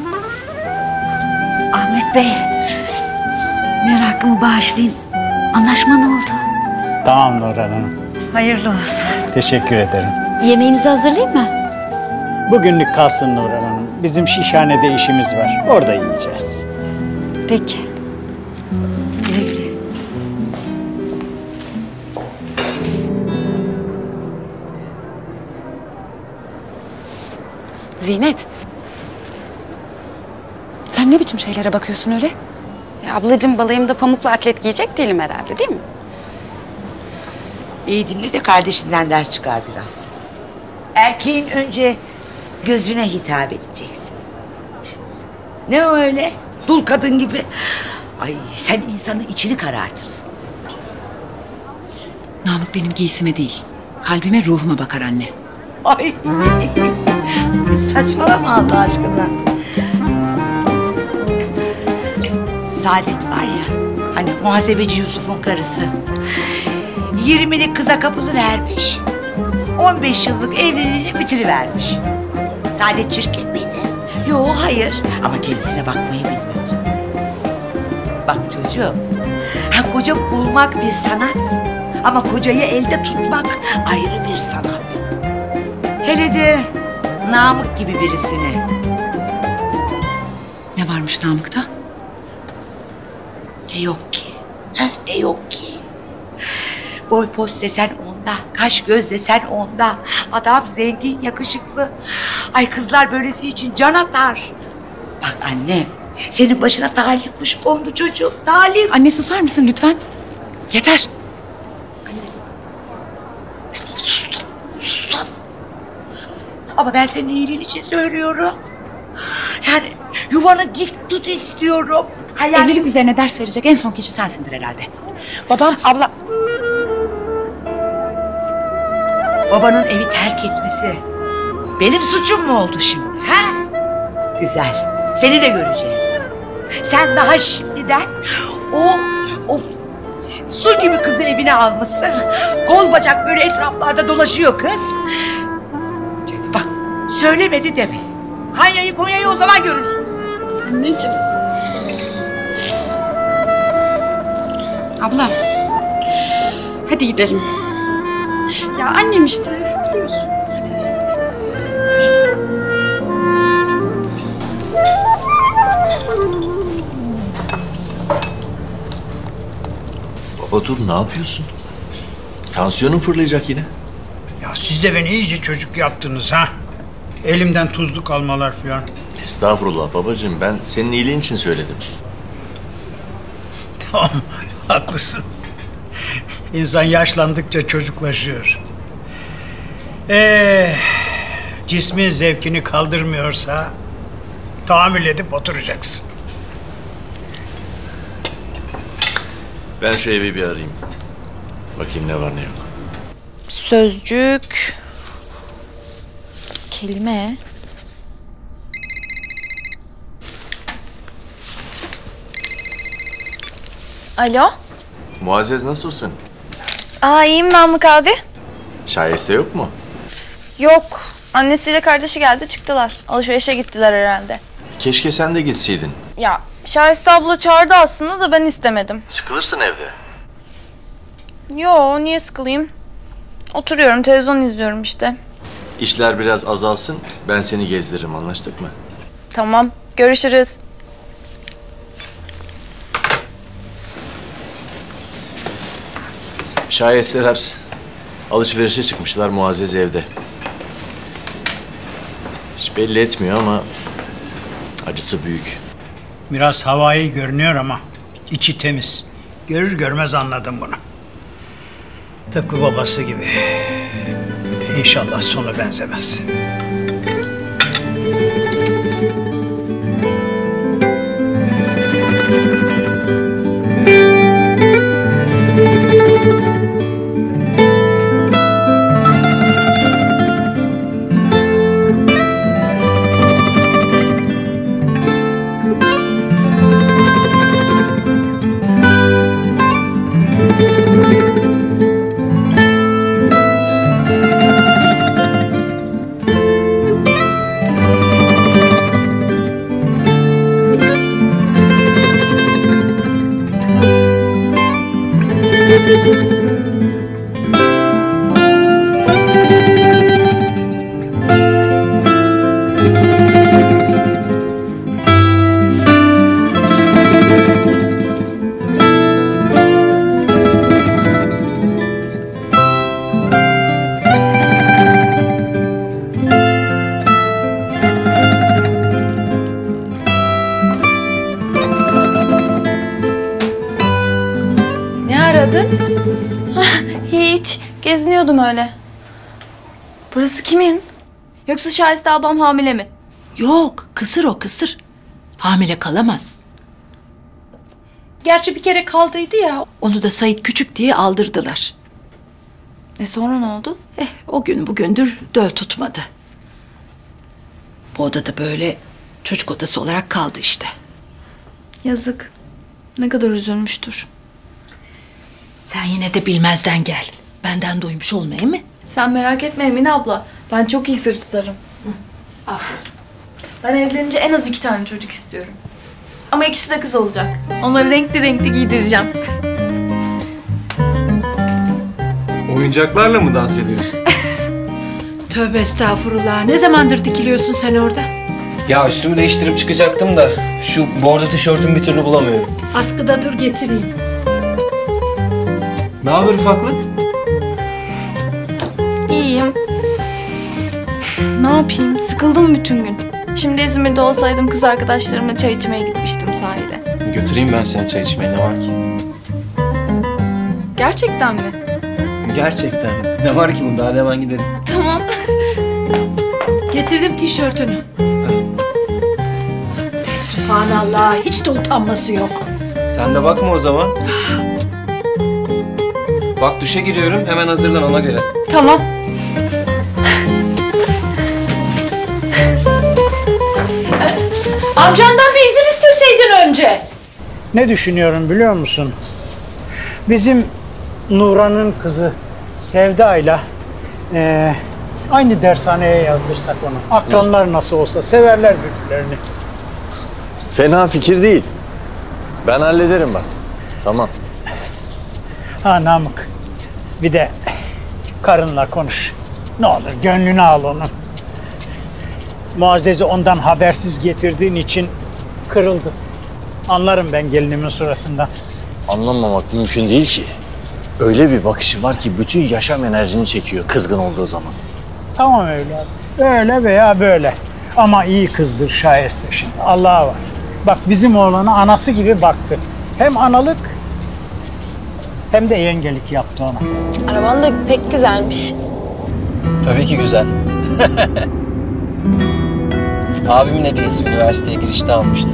Ahmet Bey, merakımı bağışlayın. Anlaşma ne oldu? Tamam Nurhan Hanım. Hayırlı olsun. Teşekkür ederim. Yemeğinizi hazırlayayım mı? Bugünlük kalsın Nurhan Hanım. Bizim şişhanede işimiz var. Orada yiyeceğiz. Peki. Güle güle. Zinet. Sen ne biçim şeylere bakıyorsun öyle? Ya ablacığım, balayımda pamuklu atlet giyecek değilim herhalde, değil mi? İyi dinle de kardeşinden ders çıkar biraz. Erkeğin önce gözüne hitap edeceksin. Ne o öyle? Dul kadın gibi. Ay sen insanın içini karartırsın. Namık benim giysime değil, kalbime ruhuma bakar anne. Ay saçmalama Allah aşkına. Saadet var ya, hani muhasebeci Yusuf'un karısı. 20'lik kıza kapılı vermiş. 15 yıllık evliliğini bitirivermiş. Saadet çirkin miydi? Yo hayır, ama kendisine bakmayı bilmiyordu. Bak çocuğum, koca bulmak bir sanat. Ama kocayı elde tutmak ayrı bir sanat. Hele de Namık gibi birisini. Ne varmış Namık'ta? Ne yok ki? Ne yok ki? Boy poz desen onda, kaş göz desen onda. Adam zengin, yakışıklı. Ay kızlar böylesi için can atar. Bak annem, senin başına talih kuş kondu çocuğum, talih. Anne susar mısın lütfen? Yeter. Sustum. Ama ben senin iyiliğin için söylüyorum. Yani yuvanı dik tut istiyorum. Evlilik üzerine ders verecek en son kişi sensindir herhalde. Babam... Abla... Babanın evi terk etmesi benim suçum mu oldu şimdi? Ha? Güzel. Seni de göreceğiz. Sen daha şimdiden o su gibi kızı evine almışsın. Kol bacak böyle etraflarda dolaşıyor kız. Bak söylemedi deme. Hanya'yı Konya'yı o zaman görürsün. Anneciğim. Abla. Hadi gidelim. Ya annem işte biliyorsun. Hadi. Baba dur, ne yapıyorsun? Tansiyonun fırlayacak yine. Ya siz de beni iyice çocuk yaptınız ha. Elimden tuzlu kalmalar falan. Estağfurullah babacığım, ben senin iyiliğin için söyledim. Tamam, haklısın. İnsan yaşlandıkça çocuklaşıyor. Cismin zevkini kaldırmıyorsa tahammül edip oturacaksın. Ben şu evi bir arayayım. Bakayım ne var ne yok. Sözcük. Kelime. Alo. Muazzez nasılsın? İyiyim Namık abi. Şayeste yok mu? Yok. Annesiyle kardeşi geldi çıktılar. Alışverişe gittiler herhalde. Keşke sen de gitseydin. Ya Şahiste abla çağırdı aslında da ben istemedim. Sıkılırsın evde. Yo, niye sıkılayım? Oturuyorum, televizyon izliyorum işte. İşler biraz azalsın, ben seni gezdiririm, anlaştık mı? Tamam, görüşürüz. Şayesteler alışverişe çıkmışlar, Muazzez evde. Hiç belli etmiyor ama acısı büyük. Biraz havai görünüyor ama içi temiz. Görür görmez anladım bunu. Tıpkı babası gibi. İnşallah sonu benzemez. Hiç. Geziniyordum öyle. Burası kimin? Yoksa Şahiste ablam hamile mi? Yok, kısır o, kısır. Hamile kalamaz. Gerçi bir kere kaldıydı ya, onu da Sait küçük diye aldırdılar. Sonra ne oldu? O gün bugündür döl tutmadı. Bu odada böyle çocuk odası olarak kaldı işte. Yazık. Ne kadar üzülmüştür. Sen yine de bilmezden gel. Benden duymuş olmayayım mı? Sen merak etme Emine abla. Ben çok iyi sır tutarım. Aferin. Ben evlenince en az 2 tane çocuk istiyorum. Ama ikisi de kız olacak. Onları renkli renkli giydireceğim. Oyuncaklarla mı dans ediyorsun? Tövbe estağfurullah. Ne zamandır dikiliyorsun sen orada? Ya üstümü değiştirip çıkacaktım da şu bordo tişörtümü bir türlü bulamıyorum. Askıda dur getireyim. Ne haber ufaklık? İyiyim. Ne yapayım? Sıkıldım bütün gün. Şimdi İzmir'de olsaydım kız arkadaşlarımla çay içmeye gitmiştim sahile. Götüreyim ben seni çay içmeye, ne var ki? Gerçekten mi? Gerçekten. Ne var ki bunda? Hadi hemen gidelim. Tamam. Getirdim tişörtünü. Sübhanallah, hiç de utanması yok. Sen de bakma o zaman. Bak duşa giriyorum, hemen hazırlan ona göre. Tamam. Amcandan bir izin isteseydin önce. Ne düşünüyorum biliyor musun? Bizim Nuran'ın kızı Sevda'yla aynı dershaneye yazdırsak onu. Akranlar nasıl olsa severler birbirlerini. Fena fikir değil. Ben hallederim bak. Tamam. Ha Namık, bir de karınla konuş. Ne olur gönlünü al onun. Muazzez'i ondan habersiz getirdiğin için kırıldı. Anlarım ben gelinimin suratından. Anlamamak mümkün değil ki. Öyle bir bakışı var ki bütün yaşam enerjini çekiyor kızgın olduğu zaman. Tamam evladım. Öyle veya böyle. Ama iyi kızdır Şayeste şimdi. Allah'a var. Bak bizim oğlana anası gibi baktı. Hem analık hem de yengelik yaptı ona. Araban da pek güzelmiş. Tabii ki güzel. Abimin hediyesi, üniversiteye girişte almıştı.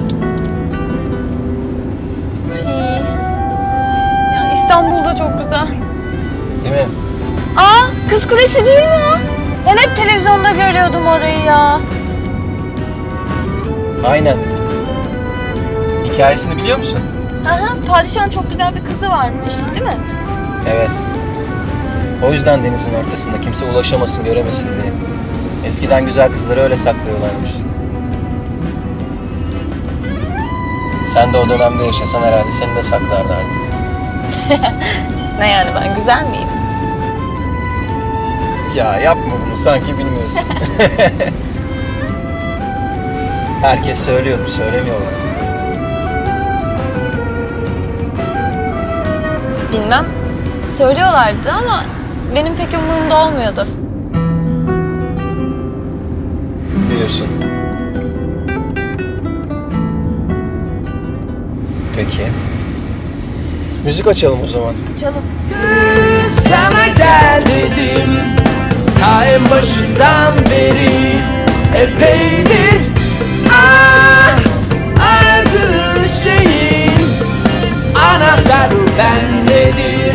İyi. Ya İstanbul'da çok güzel. Değil mi? Aa, Kız Kulesi değil mi o? Ben hep televizyonda görüyordum orayı ya. Aynen. Hikayesini biliyor musun? Aha, padişahın çok güzel bir kızı varmış, değil mi? Evet. O yüzden denizin ortasında kimse ulaşamasın, göremesin diye. Eskiden güzel kızları öyle saklıyorlarmış. Sen de o dönemde yaşasan herhalde seni de saklarlardı. Ne yani, ben güzel miyim? Ya yapma bunu, sanki bilmiyorsun. Herkes söylüyordur, söylemiyorlar. Bilmem. Söylüyorlardı ama benim pek umurumda olmuyordu. Biliyorsun. Peki. Müzik açalım o zaman. Açalım. Sana gel dedim ta en başından beri epeydir aradığın şeyin anahtarı bendedir.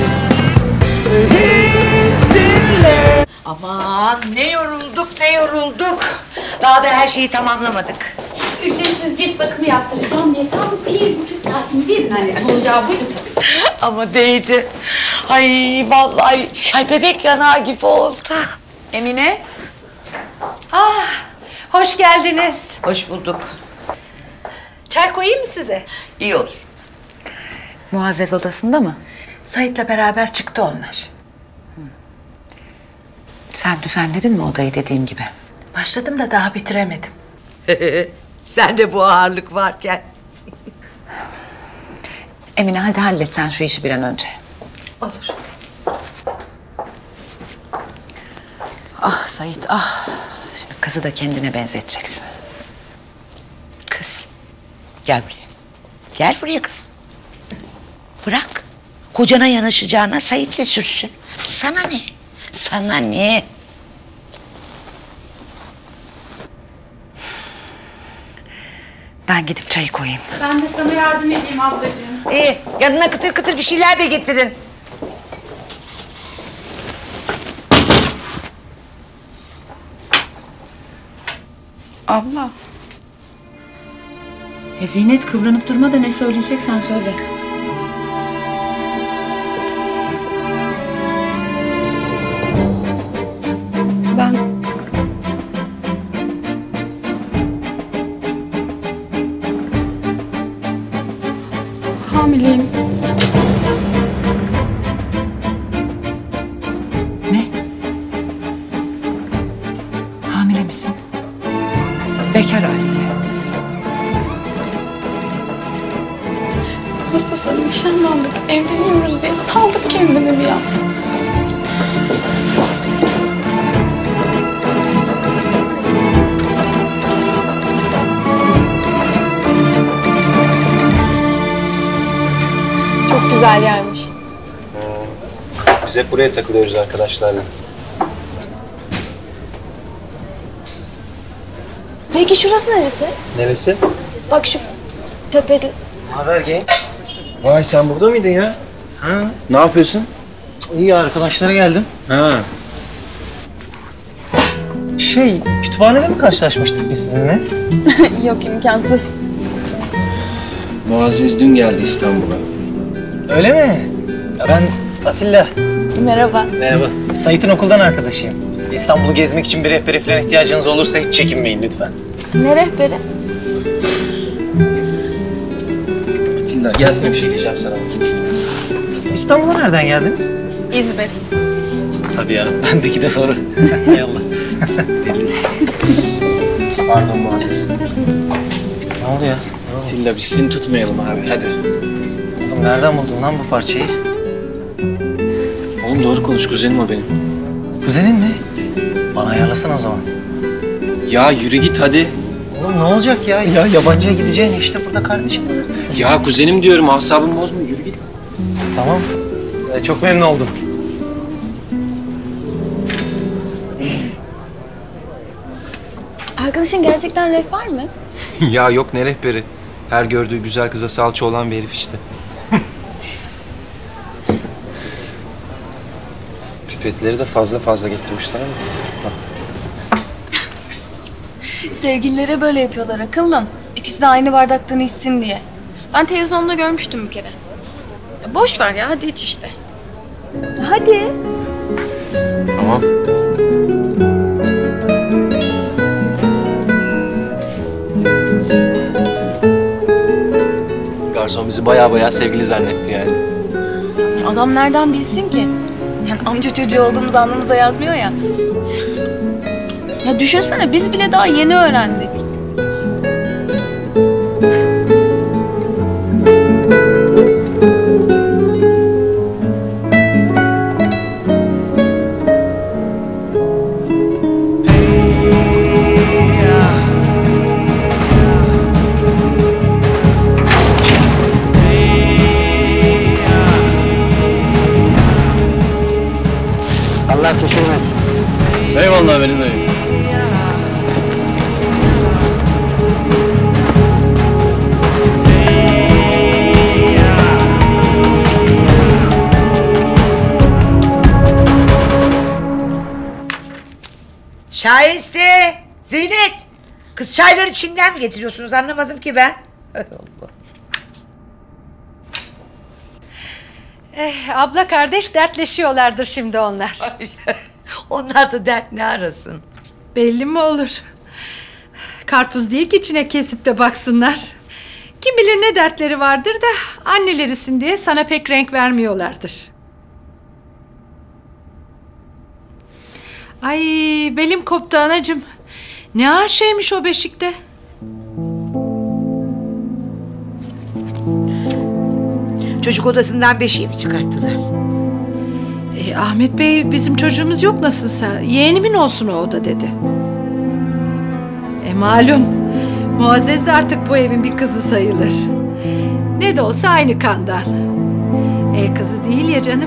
Hissinle. Aman ne yorulduk ne yorulduk. Daha da her şeyi tamamlamadık. Ücretsiz cilt bakımı yaptıracağım diye tam 1,5 saatimizi yedin anneciğim. Olacağı buydu tabii. Ama değdi. Ay vallahi ay bebek yanağı gibi oldu. Emine. Ah, hoş geldiniz. Hoş bulduk. Çay koyayım mı size? İyi olur. Muazzez odasında mı? Sait'le beraber çıktı onlar. Sen düzenledin mi odayı dediğim gibi? Başladım da daha bitiremedim. Sen de bu ağırlık varken. Emine hadi hallet sen şu işi bir an önce. Olur. Ah Sait ah. Şimdi kızı da kendine benzeteceksin. Kız. Gel buraya. Gel buraya kızım. Bırak. Kocana yanaşacağına Sait'le sürsün. Sana ne? Sana ne? Ben gidip çayı koyayım. Ben de sana yardım edeyim ablacığım. Yanına kıtır kıtır bir şeyler de getirin. Abla. Zinet kıvranıp durma da ne söyleyeceksen söyle. Ben... hamileyim. Ne? Hamile misin? Bekar halinle. Nasılsa nişanlandık, evleniyoruz diye saldım kendimi bir an. Çok güzel yermiş. Biz hep buraya takılıyoruz arkadaşlarla. Peki şurası neresi? Neresi? Bak şu tepeli. Haber genç. Vay sen burada mıydın ya? Ha? Ne yapıyorsun? İyi arkadaşlara geldim. Ha. Kütüphanede mi karşılaşmıştık biz sizinle? Yok imkansız. Muazzez dün geldi İstanbul'a. Öyle mi? Ya ben Atilla. Merhaba. Merhaba. Sait'in okuldan arkadaşıyım. İstanbul'u gezmek için bir rehbere falan ihtiyacınız olursa hiç çekinmeyin lütfen. Ne rehberi? Atilla gelsene bir şey diyeceğim sana. İstanbul'a nereden geldiniz? İzmir. Tabii ya. Bendeki de soru. Hay Allah. Pardon Muazzez. Ne oldu ya? Atilla biz seni tutmayalım abi hadi. Oğlum nereden buldun lan bu parçayı? Oğlum doğru konuş kuzenim o benim. Kuzenin mi? Bana ayarlasana o zaman. Ya yürü git hadi. Oğlum ne olacak ya? Ya yabancıya gideceğin işte burada kardeşim var. Ya kuzenim diyorum asabımı bozma yürü git. Tamam. Çok memnun oldum. Arkadaşın gerçekten rehber mi? Ya yok ne rehberi. Her gördüğü güzel kıza salça olan bir herif işte. Pipetleri de fazla getirmişler ama. Bak. Sevgililere böyle yapıyorlar akıllım. İkisi de aynı bardaktan içsin diye. Ben televizyonda görmüştüm bir kere. Ya boş ver ya hadi iç işte. Hadi. Tamam. Garson bizi baya sevgili zannetti yani. Adam nereden bilsin ki? Yani amca çocuğu olduğumuz alnımıza yazmıyor ya. Ya düşünsene biz bile daha yeni öğrendik. Keşke versin. Eyvallah Veli dayı. Şahiste, Zeynep. Kız çayları Çin'den mi getiriyorsunuz anlamadım ki ben. Allah. Abla kardeş dertleşiyorlardır şimdi onlar. Onlar da dert ne arasın? Belli mi olur? Karpuz değil ki içine kesip de baksınlar. Kim bilir ne dertleri vardır da annelerisin diye sana pek renk vermiyorlardır. Ay belim koptu anacığım. Ne ağır şeymiş o beşikte. Çocuk odasından beşiği mi çıkarttılar? Ahmet Bey bizim çocuğumuz yok nasılsa. Yeğenimin olsun o oda dedi. Malum Muazzez de artık bu evin bir kızı sayılır. Ne de olsa aynı kandan. Kızı değil ya canım.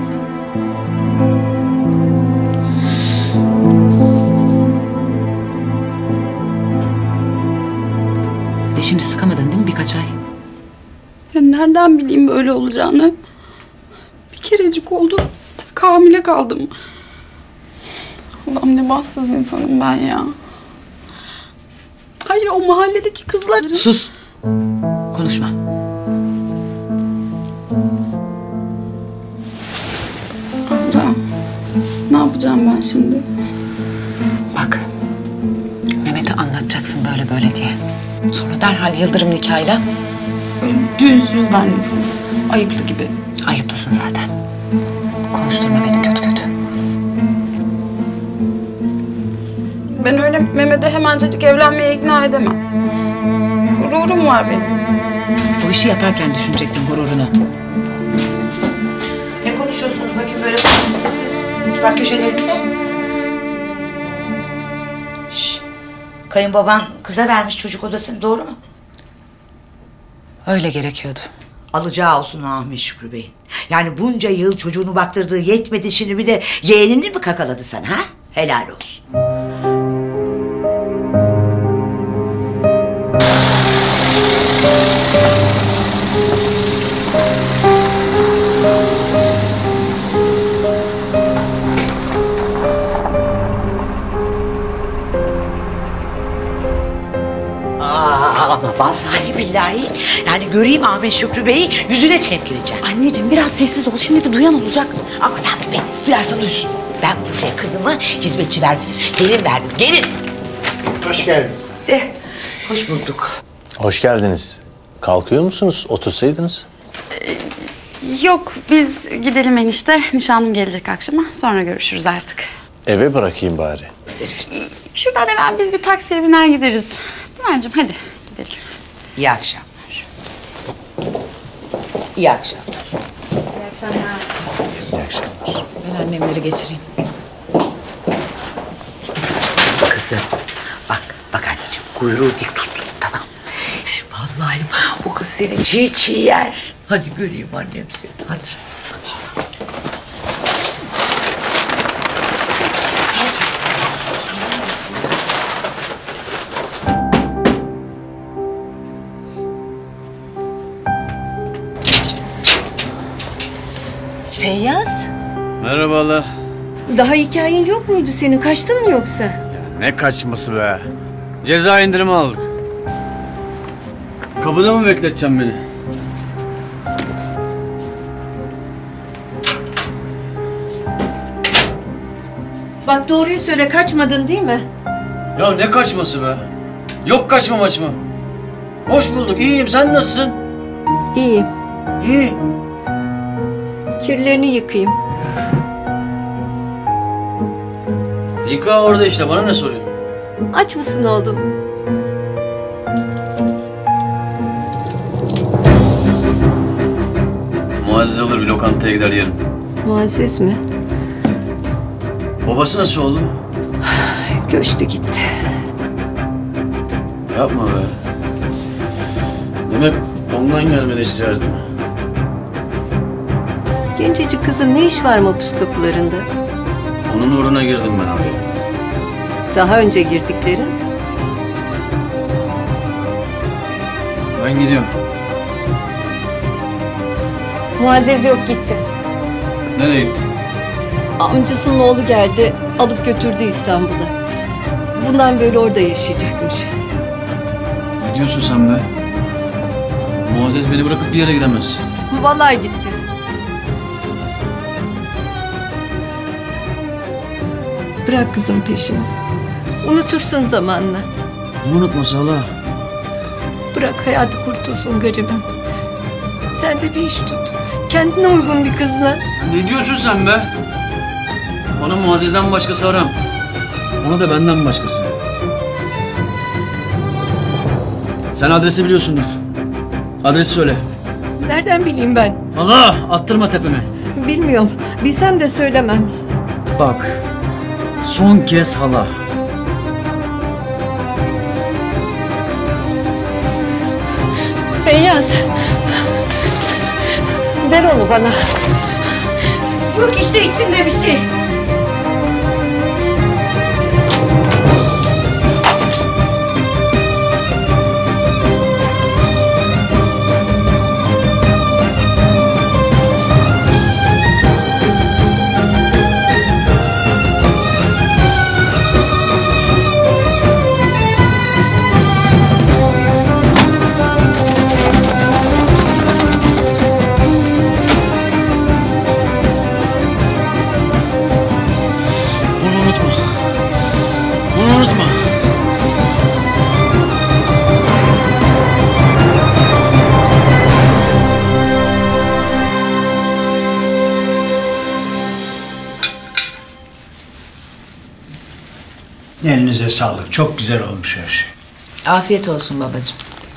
Dişini sıkamadın değil mi birkaç ay? Ya nereden bileyim böyle olacağını? Bir kerecik oldu. Tek hamile kaldım. Allah'ım ne bahtsız insanım ben ya. Hayır o mahalledeki kızların... Sus! Konuşma. Abla ne yapacağım ben şimdi? Bak, Mehmet'e anlatacaksın böyle böyle diye. Sonra derhal yıldırım nikahıyla... Düğünsüz derneksiz. Ayıplı gibi. Ayıplısın zaten. Konuşturma beni kötü kötü. Ben öyle Mehmet'e hemencecik evlenmeye ikna edemem. Gururum var benim. Bu işi yaparken düşünecektin gururunu. Ne konuşuyorsunuz bakayım böyle sessiz mutfak köşelerinde? Şşş. Kayınbaban kıza vermiş çocuk odasını doğru mu? Öyle gerekiyordu. Alacağı olsun Ahmet Şükrü Bey'in. Yani bunca yıl çocuğunu baktırdığı yetmedi şimdi bir de yeğenini mi kakaladı sana ha? Helal olsun. Ama vallahi billahi yani göreyim Ahmet Şükrü Bey'i yüzüne çemkireceğim. Anneciğim biraz sessiz ol. Şimdi bir duyan olacak. Aman abi be duyarsa duysun. Ben buraya kızımı hizmetçi vermedim. Gelin verdim gelin. Hoş geldiniz. Hoş bulduk. Hoş geldiniz. Kalkıyor musunuz? Otursaydınız. Yok biz gidelim enişte. Nişanlım gelecek akşama. Sonra görüşürüz artık. Eve bırakayım bari. Şuradan hemen biz bir taksiye biner gideriz. Değil mi anneciğim? Hadi gidelim. İyi akşamlar. İyi akşamlar. İyi akşamlar. İyi akşamlar. Ben annemleri geçireyim. Kızım bak anneciğim kuyruğu dik tut tamam. Vallahi bu kız seni çiğ çiğ yer. Hadi göreyim annem seni hadi. Feyyaz, Merhabalar. daha hikayen yok muydu senin? Kaçtın mı yoksa? Ne kaçması be? Ceza indirimi aldık. Kapıda mı bekleteceksin beni? Bak doğruyu söyle, kaçmadın değil mi? Ya ne kaçması be? Yok kaçma maçma. Hoş bulduk. İyiyim. Sen nasılsın? İyiyim. İyi. Kirlerini yıkayayım. Yıka orada işte. Bana ne soruyorsun? Aç mısın oğlum? Muazzez alır bir lokantaya gider yerim. Muazzez mi? Babası nasıl oldu? Göçtü gitti. Yapma be. Demek ondan gelmedi ziyaretime. Gencecik kızın ne iş var mapus kapılarında? Onun uğruna girdim ben oraya. Daha önce girdiklerin? Ben gidiyorum. Muazzez yok, gitti. Nereye gitti? Amcasının oğlu geldi, alıp götürdü İstanbul'a. Bundan böyle orada yaşayacakmış. Ne diyorsun sen be? Muazzez beni bırakıp bir yere gidemez. Vallahi gitti. Bırak kızım peşini. Unutursun zamanla. Ne unutması hala? Bırak hayatı kurtulsun garibim. Sen de bir iş tut. Kendine uygun bir kızla. Ne diyorsun sen be? Bana Muazzez'den başkası aram. Ona da benden başkası. Sen adresi biliyorsundur. Adresi söyle. Nereden bileyim ben? Allah, attırma tepeme. Bilmiyorum. Bilsem de söylemem. Bak, son kez hala. Feyyaz. Ver onu bana. Yok işte içinde bir şey. Elinize sağlık. Çok güzel olmuş her şey. Afiyet olsun babacığım.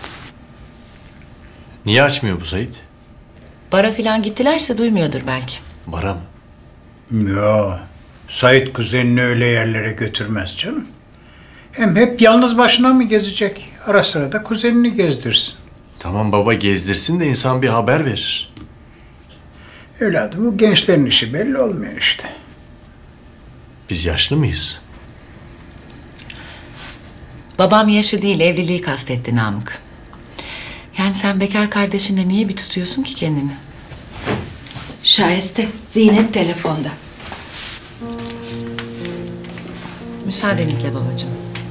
Niye açmıyor bu Sait? Bara filan gittilerse duymuyordur belki. Bara mı? Yo. Sait kuzenini öyle yerlere götürmez canım. Hem hep yalnız başına mı gezecek? Ara sıra da kuzenini gezdirsin. Tamam baba, gezdirsin de insan bir haber verir. Evladım, bu gençlerin işi belli olmuyor işte. Biz yaşlı mıyız? Babam yaşı değil, evliliği kastetti Namık. Yani sen bekar kardeşinle niye bir tutuyorsun ki kendini? Şayeste, Zinet telefonda. Müsaadenizle babacığım.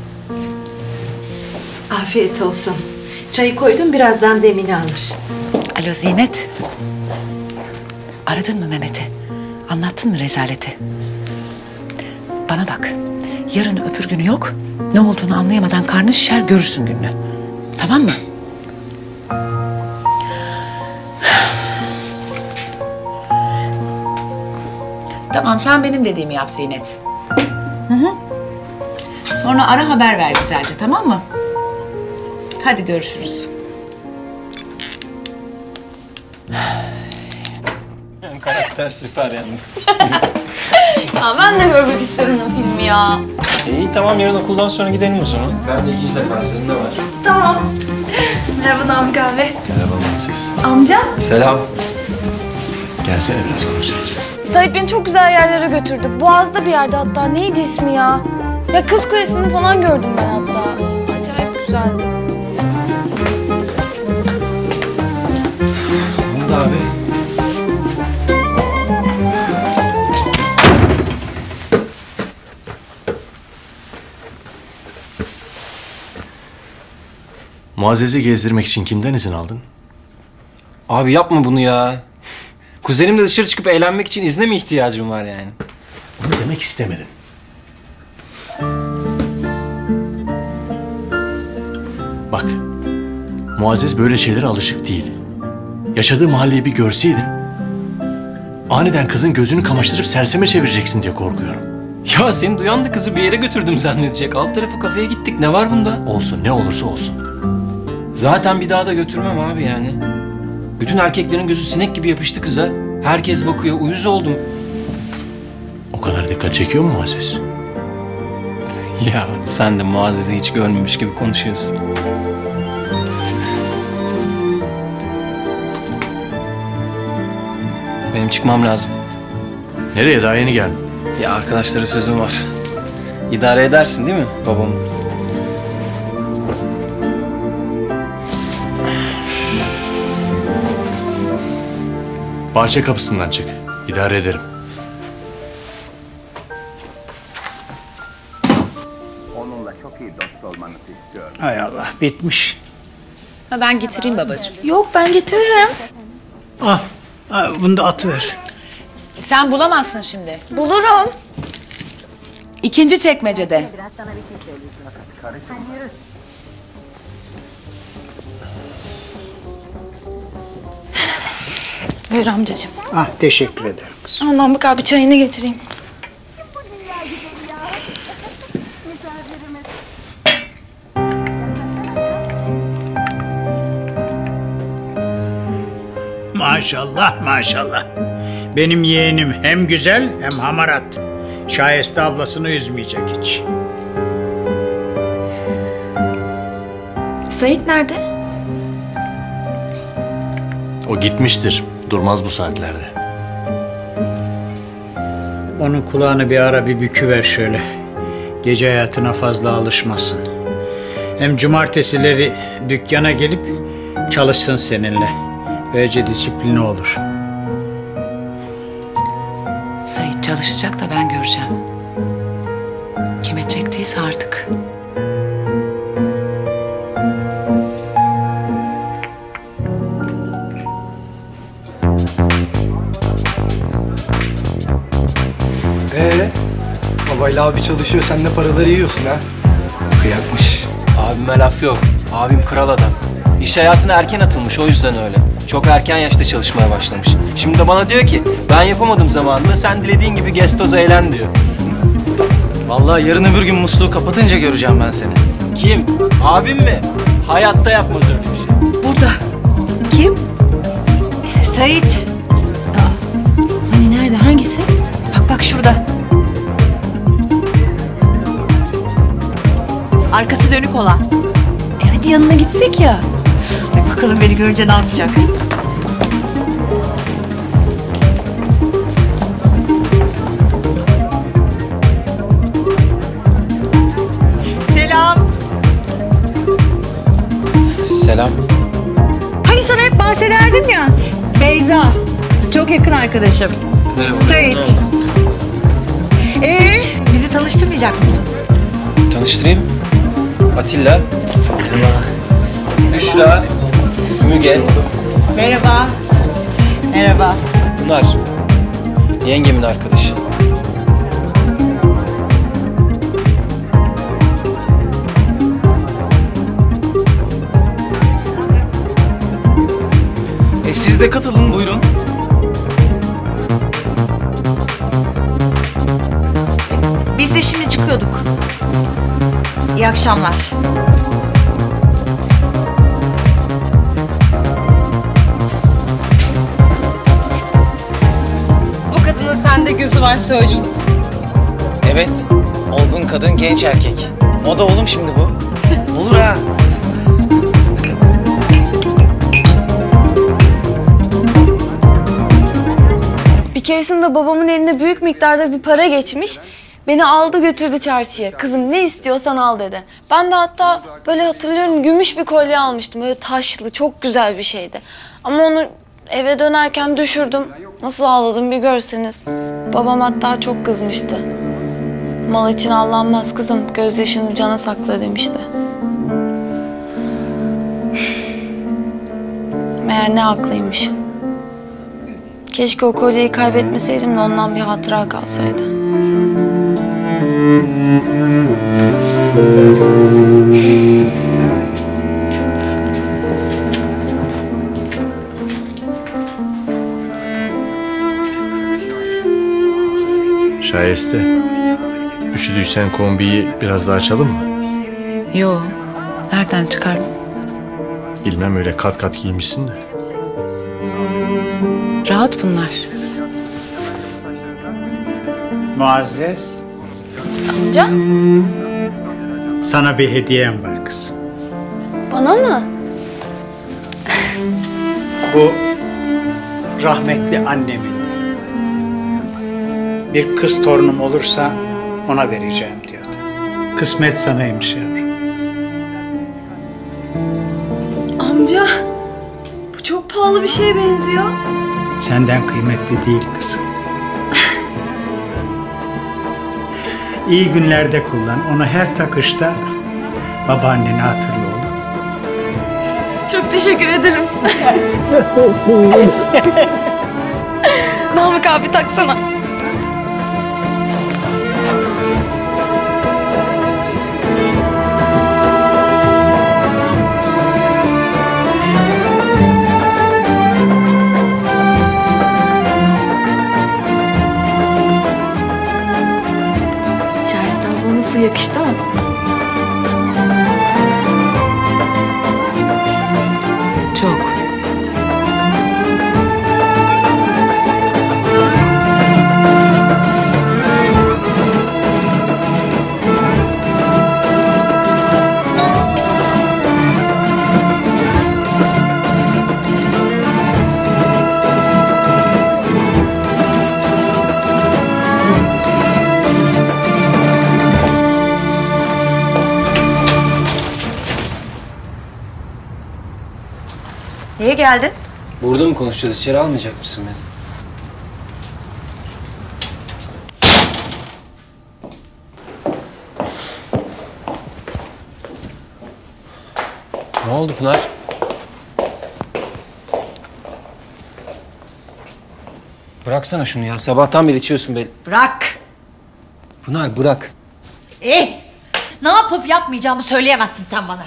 Afiyet olsun. Çayı koydum, birazdan demini alır. Alo Zinet. Aradın mı Mehmet'i? Anlattın mı rezaleti? Bana bak. Yarın öbür günü yok. Ne olduğunu anlayamadan karnı şişer, görürsün gününü. Tamam mı? Tamam, sen benim dediğimi yap Zinet. Hı hı. Sonra ara, haber ver güzelce, tamam mı? Hadi görüşürüz. Karakter süper yalnız. Ya ben de görmek istiyorum o filmi ya. İyi tamam, yarın okuldan sonra gidelim o zaman. Ben de ikinci defa, senin de var. Tamam. Merhaba Namık abi. Merhaba siz. Amca. Selam. Gelsene biraz konuşalım. Sait beni çok güzel yerlere götürdü. Boğaz'da bir yerde hatta. Neydi ismi ya? Ya Kız Kulesi'ni falan gördüm ben hatta. Acayip güzeldi. Ne oldu abi? Muazzez'i gezdirmek için kimden izin aldın? Abi yapma bunu ya. Kuzenimle dışarı çıkıp eğlenmek için izne mi ihtiyacım var yani? Bunu demek istemedim. Bak, Muazzez böyle şeylere alışık değil. Yaşadığı mahalleyi bir görseydin, aniden kızın gözünü kamaştırıp serseme çevireceksin diye korkuyorum. Ya seni duyan da kızı bir yere götürdüm zannedecek. Alt tarafı kafeye gittik. Ne var bunda? Olsun, ne olursa olsun. Zaten bir daha da götürmem abi yani. Bütün erkeklerin gözü sinek gibi yapıştı kıza. Herkes bakıyor, uyuz oldum. O kadar dikkat çekiyor mu Muazzez? Ya sen de Muazzez'i hiç görmemiş gibi konuşuyorsun. Benim çıkmam lazım. Nereye? Daha yeni geldim. Ya arkadaşlara sözüm var. İdare edersin değil mi babamı? Bahçe kapısından çık. İdare ederim. Onunla çok iyi dost olmanızı istiyorum. Hay Allah, bitmiş. Ha, ben getireyim babacığım. Yok ben getiririm. Al, bunu da atıver. Sen bulamazsın şimdi. Bulurum. İkinci çekmecede. Buyur amcacığım. Ah, teşekkür ederim kızım. Aman bak abi çayını getireyim. Maşallah maşallah. Benim yeğenim hem güzel hem hamarat. Şayeste ablasını üzmeyecek hiç. Sait nerede? O gitmiştir. Durmaz bu saatlerde. Onun kulağını bir ara bir büküver şöyle. Gece hayatına fazla alışmasın. Hem cumartesileri dükkana gelip çalışsın seninle. Böylece disiplini olur. Sait çalışacak da ben göreceğim. Kime çektiyse artık. Babayla abi çalışıyor, sen de paraları yiyorsun ha. Kıyakmış. Abime laf yok. Abim kral adam. İş hayatına erken atılmış, o yüzden öyle. Çok erken yaşta çalışmaya başlamış. Şimdi de bana diyor ki ben yapamadım zamanında, sen dilediğin gibi gez toz eğlen diyor. Vallahi yarın öbür gün musluğu kapatınca göreceğim ben seni. Kim? Abim mi? Hayatta yapmaz öyle bir şey. Burada. Kim? Sait. Hani nerede? Hangisi? Bak şurada. Arkası dönük olan. Hadi yanına gitsek ya. Ay bakalım beni görünce ne yapacak? Selam. Selam. Hani sana hep bahsederdim ya. Beyza. Çok yakın arkadaşım. Merhaba. Sait. Bizi tanıştırmayacak mısın? Tanıştırayım. Atilla. Büşra. Müge. Merhaba. Merhaba. Bunlar yengemin arkadaşı. Siz de katılın, buyurun. Biz de şimdi çıkıyorduk. İyi akşamlar. Bu kadının sende gözü var söyleyeyim. Evet. Olgun kadın, genç erkek. Moda oğlum şimdi bu. Olur ha. Bir keresinde babamın eline büyük miktarda bir para geçmiş. Beni aldı götürdü çarşıya. Kızım ne istiyorsan al dedi. Ben de hatta böyle hatırlıyorum gümüş bir kolye almıştım. Böyle taşlı, çok güzel bir şeydi. Ama onu eve dönerken düşürdüm. Nasıl ağladım bir görseniz. Babam hatta çok kızmıştı. Mal için ağlanmaz kızım. Gözyaşını cana sakla demişti. Meğer ne haklıymış. Keşke o kolyeyi kaybetmeseydim de ondan bir hatıra kalsaydı. Şayeste. Üşüdüysen kombiyi biraz daha açalım mı? Yo. Nereden çıkardın? Bilmem, öyle kat kat giymişsin de. Rahat bunlar. Muazzez, Amca? sana bir hediyem var kızım. Bana mı? Bu rahmetli annemin. Bir kız torunum olursa ona vereceğim diyordu. Kısmet sanaymış yavrum. Amca, bu çok pahalı bir şeye benziyor. Senden kıymetli değil kızım. İyi günlerde kullan. Onu her takışta babaanneni hatırla oğlum. Çok teşekkür ederim. Namık abi taksana. Şahiste abla nasıl, yakıştı mı? Çok. Niye geldin? Burada mı konuşacağız? İçeri almayacak mısın beni? Ne oldu Pınar? Bıraksana şunu ya. Sabahtan beri içiyorsun beni. Bırak. Pınar bırak. Ne yapıp yapmayacağımı söyleyemezsin sen bana.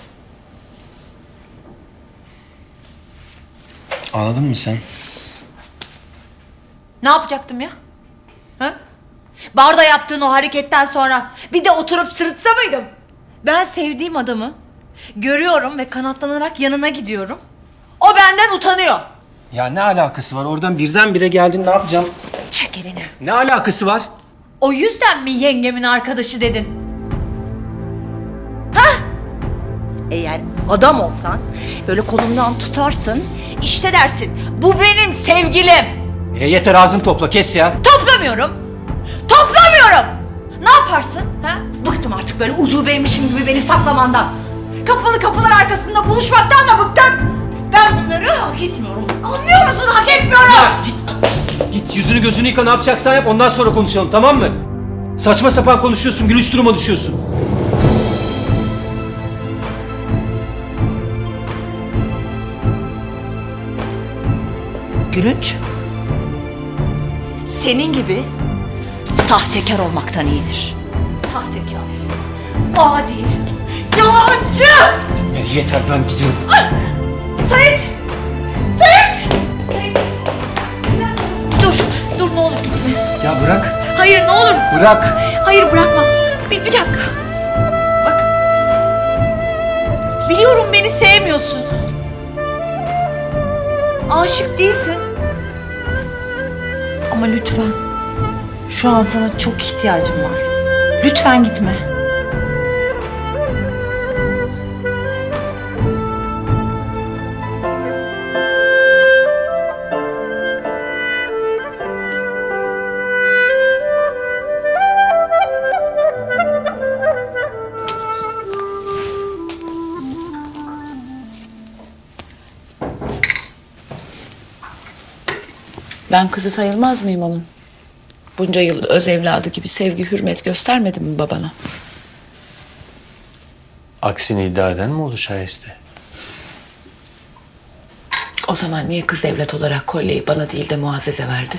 Ağladın mı sen? Ne yapacaktım ya? Ha? Barda yaptığın o hareketten sonra bir de oturup sırıtsa mıydım? Ben sevdiğim adamı görüyorum ve kanatlanarak yanına gidiyorum. O benden utanıyor. Ya ne alakası var? Oradan birdenbire geldin, ne yapacağım? Çek elini. Ne alakası var? O yüzden mi yengemin arkadaşı dedin? Ha? Eğer adam olsan böyle kolumdan tutarsın, işte dersin bu benim sevgilim. Yeter, ağzını topla, kes ya. Toplamıyorum. Toplamıyorum. Ne yaparsın? Ha? Bıktım artık böyle ucubeymişim gibi beni saklamandan. Kapalı kapılar arkasında buluşmaktan da bıktım. Ben bunları hak etmiyorum. Anlıyor musun? Hak etmiyorum. Ya git. Git yüzünü gözünü yıka, ne yapacaksan yap, ondan sonra konuşalım, tamam mı? Saçma sapan konuşuyorsun, gülüş duruma düşüyorsun. Gülünç. Senin gibi sahtekar olmaktan iyidir. Sahtekar. Adi. Yalancı. Yeter, ben gidiyorum. Sait! Sait! Sait! Dur ne olur gitme. Ya bırak. Hayır ne olur. Bırak. Hayır bırakmam. Bir dakika. Bak. Biliyorum beni sevmiyorsun. Aşık değilsin. Ama lütfen. Şu an sana çok ihtiyacım var. Lütfen gitme. Ben kızı sayılmaz mıyım onun? Bunca yıl öz evladı gibi sevgi, hürmet göstermedi mi babana? Aksini iddia eden mi oldu Şayeste? O zaman niye kız evlat olarak kolyeyi bana değil de Muazzez'e verdi?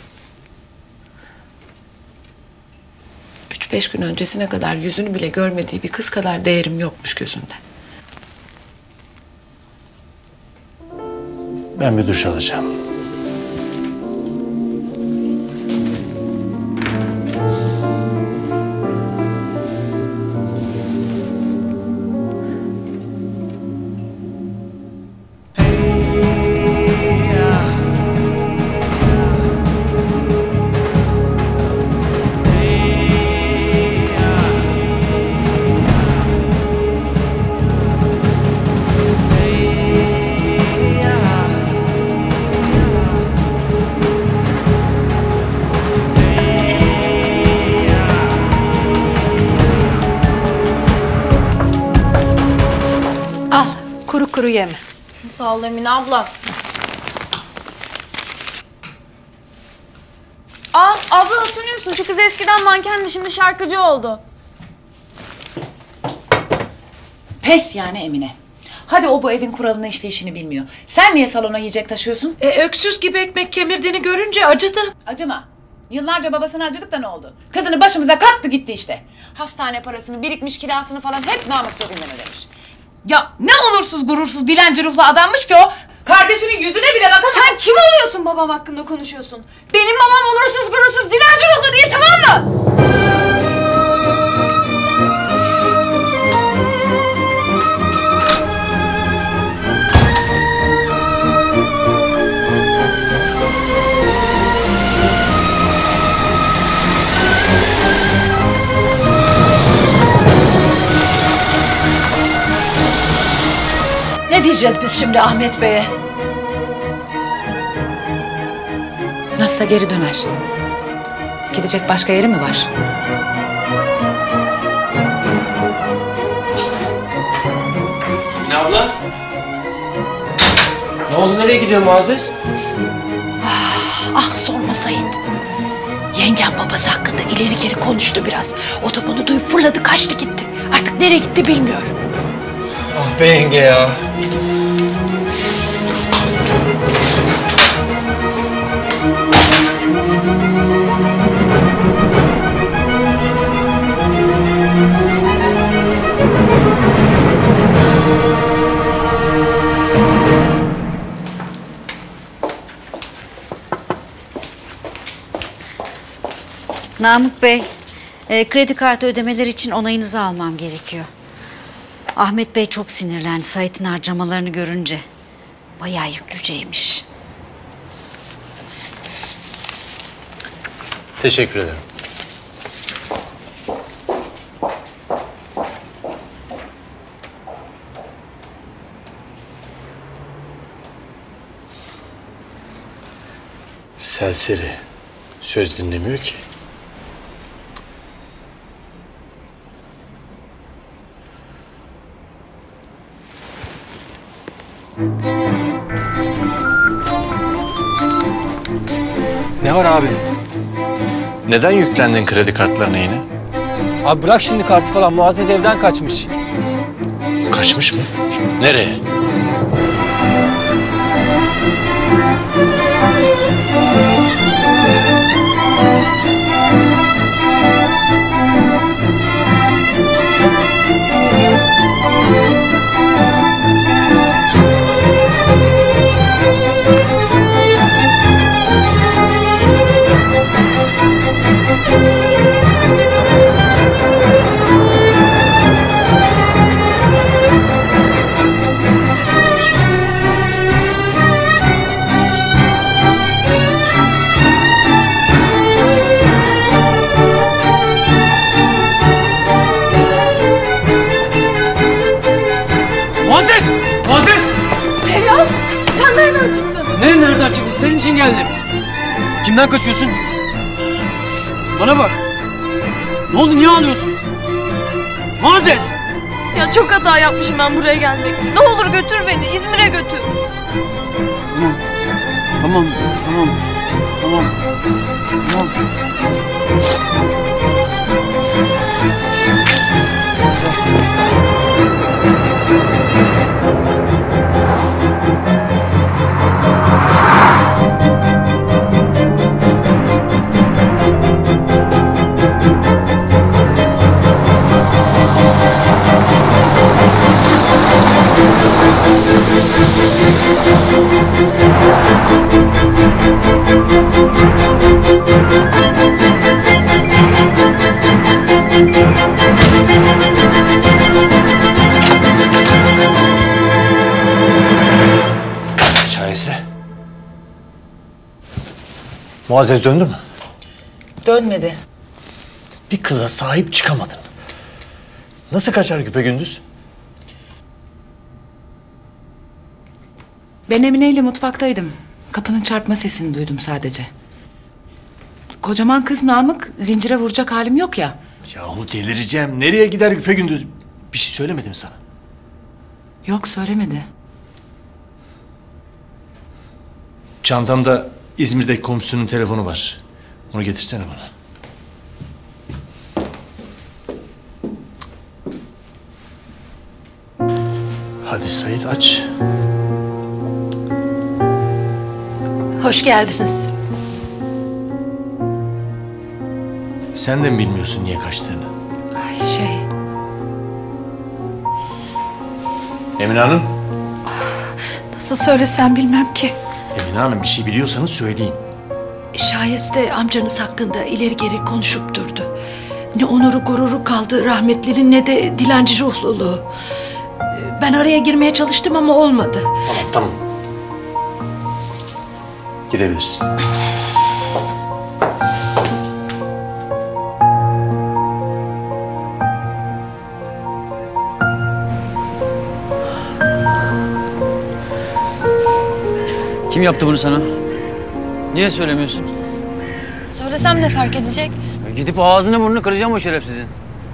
3-5 gün öncesine kadar yüzünü bile görmediği bir kız kadar değerim yokmuş gözünde. Ben bir duş alacağım. kuru yeme. Sağ ol Emine abla. Abla hatırlıyor musun? Şu kız eskiden mankendi, şimdi şarkıcı oldu. Pes yani Emine. Hadi o bu evin kuralını işleyişini bilmiyor. Sen niye salona yiyecek taşıyorsun? Öksüz gibi ekmek kemirdiğini görünce acıdı. Acıma. Yıllarca babasına acıdık da ne oldu? Kızını başımıza kattı gitti işte. Hastane parasını, birikmiş kirasını falan hep Namık cebinden ödemiş. Ya ne onursuz gurursuz dilenci ruhlu adammış ki o. Kardeşinin yüzüne bile bakamıyor. Sen kim oluyorsun babam hakkında konuşuyorsun? Benim babam onursuz gurursuz dilenci ruhlu değil, tamam mı? Ne diyeceğiz biz şimdi Ahmet Bey'e? Nasılsa geri döner. Gidecek başka yeri mi var? Emine abla. Ne oldu, nereye gidiyor Muazzez? Ah sorma Sait. Yengem babası hakkında ileri geri konuştu biraz. O da bunu duyup fırladı kaçtı gitti. Artık nereye gitti bilmiyorum. Ah be yenge ya. Namık Bey, kredi kartı ödemeleri için onayınızı almam gerekiyor. Ahmet Bey çok sinirlendi Sait'in harcamalarını görünce. Bayağı yüklüceymiş. Teşekkür ederim. Serseri. Söz dinlemiyor ki. Ne var abi? Neden yüklendin kredi kartlarına yine? Abi bırak şimdi kartı falan. Muazzez evden kaçmış. Kaçmış mı? Nereye? Muazzez! Muazzez! Feyyaz, sen nereden çıktın? Ne nereden çıktı? Senin için geldim. Kimden kaçıyorsun? Bana bak. Ne oldu? Niye ağlıyorsun? Muazzez! Ya çok hata yapmışım ben buraya gelmek. Ne olur götür beni, İzmir'e götür. Tamam. Tamam. Tamam. Tamam. Şahiste. Muazzez döndü mü? Dönmedi. Bir kıza sahip çıkamadın. Nasıl kaçar güpegündüz? Ben Emine ile mutfaktaydım. Kapının çarpma sesini duydum sadece. Kocaman kız Namık, zincire vuracak halim yok ya. Yahu delireceğim. Nereye gider güpegündüz? Bir şey söylemedim sana. Yok söylemedi. Çantamda İzmir'deki komşusunun telefonu var. Onu getirsene bana. Hadi Sait aç. Hoş geldiniz. Sen de mi bilmiyorsun niye kaçtığını? Ay Emine Hanım. nasıl söylesem bilmem ki. Emine Hanım bir şey biliyorsanız söyleyin. Şayeste amcanız hakkında ileri geri konuşup durdu. Ne onuru gururu kaldı rahmetlinin ne de dilenci ruhluluğu. Ben araya girmeye çalıştım ama olmadı. Tamam. Gidebilirsin. Kim yaptı bunu sana? Niye söylemiyorsun? Söylesem de fark edecek. Gidip ağzını burnunu kıracağım o şerefsizin.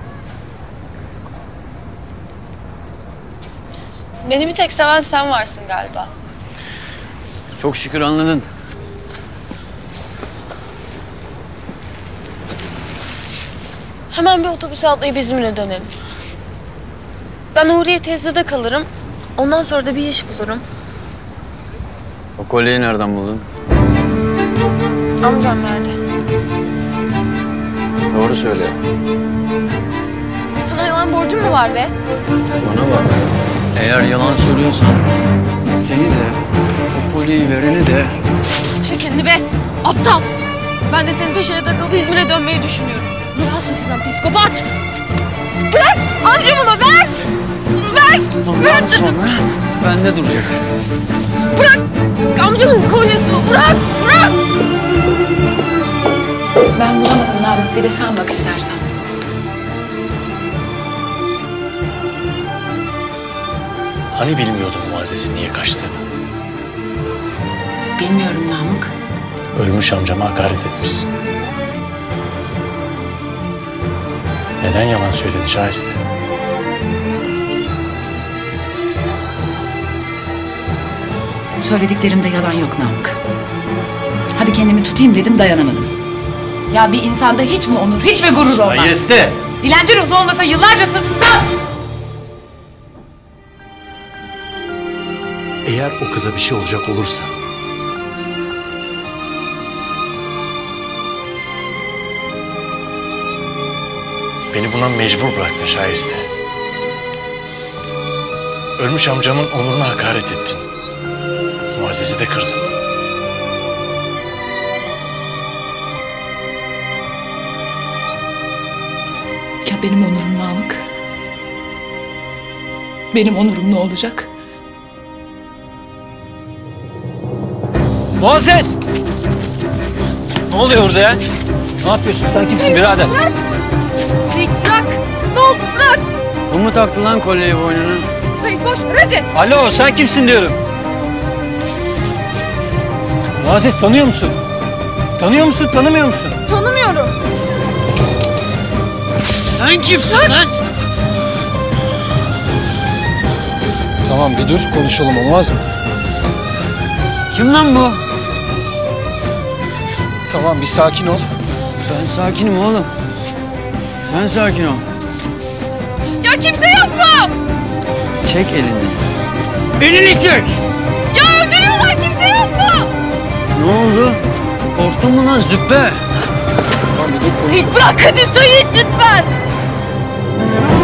Beni bir tek seven sen varsın galiba. Çok şükür anladın. Hemen bir otobüse atlayıp İzmir'e dönelim. Ben Huriye teyzede kalırım. Ondan sonra da bir iş bulurum. O kolyeyi nereden buldun? Amcam nerede? Doğru söyle. Sana yalan borcum mu var be? Bana bak. Eğer yalan söylüyorsan seni de o kolyeyi vereni de... Çekindi be! Aptal! Ben de senin peşine takılıp İzmir'e dönmeyi düşünüyorum. Ruh hastasından psikopat! Bırak! Amcamı da ver! Ver! Ondan sonra bende duracak. Bırak! Amcamın kolyesi o! Bırak! Bırak! Ben bulamadım Namık. Bir de sen bak istersen. Hani bilmiyordun Muazzez'in niye kaçtığını? Bilmiyorum Namık. Ölmüş amcama hakaret etmişsin. Neden yalan söyledin Şahiste? Söylediklerimde yalan yok Namık. Hadi kendimi tutayım dedim, dayanamadım. Ya bir insanda hiç mi onur, hiç mi gurur olmaz? Şahiste! Dilenci ruhlu olmasa yıllarca sırtımda... Eğer o kıza bir şey olacak olursa... Beni buna mecbur bıraktın Şahiste. Ölmüş amcamın onuruna hakaret ettin. Muazzez'i de kırdın. Ya benim onurum Namık? Benim onurum ne olacak? Muazzez! Ne oluyor burada ya? Ne yapıyorsun? Sen kimsin birader? Seyit bırak! Ne oldu bırak! Bu mu taktı lan kolyeyi boynuna? Seyit boş ver hadi! Alo sen kimsin diyorum. Muazzez tanıyor musun? Tanıyor musun, tanımıyor musun? Tanımıyorum. Sen kimsin lan? Tamam bir dur konuşalım olmaz mı? Kim lan bu? Tamam bir sakin ol. Ben sakinim oğlum. Sen sakin ol. Ya kimse yok mu? Çek elini. Elini çek! Ya öldürüyorlar kimse yok mu? Ne oldu? Korktun mu lan züppe? Seyit bırak hadi Seyit lütfen.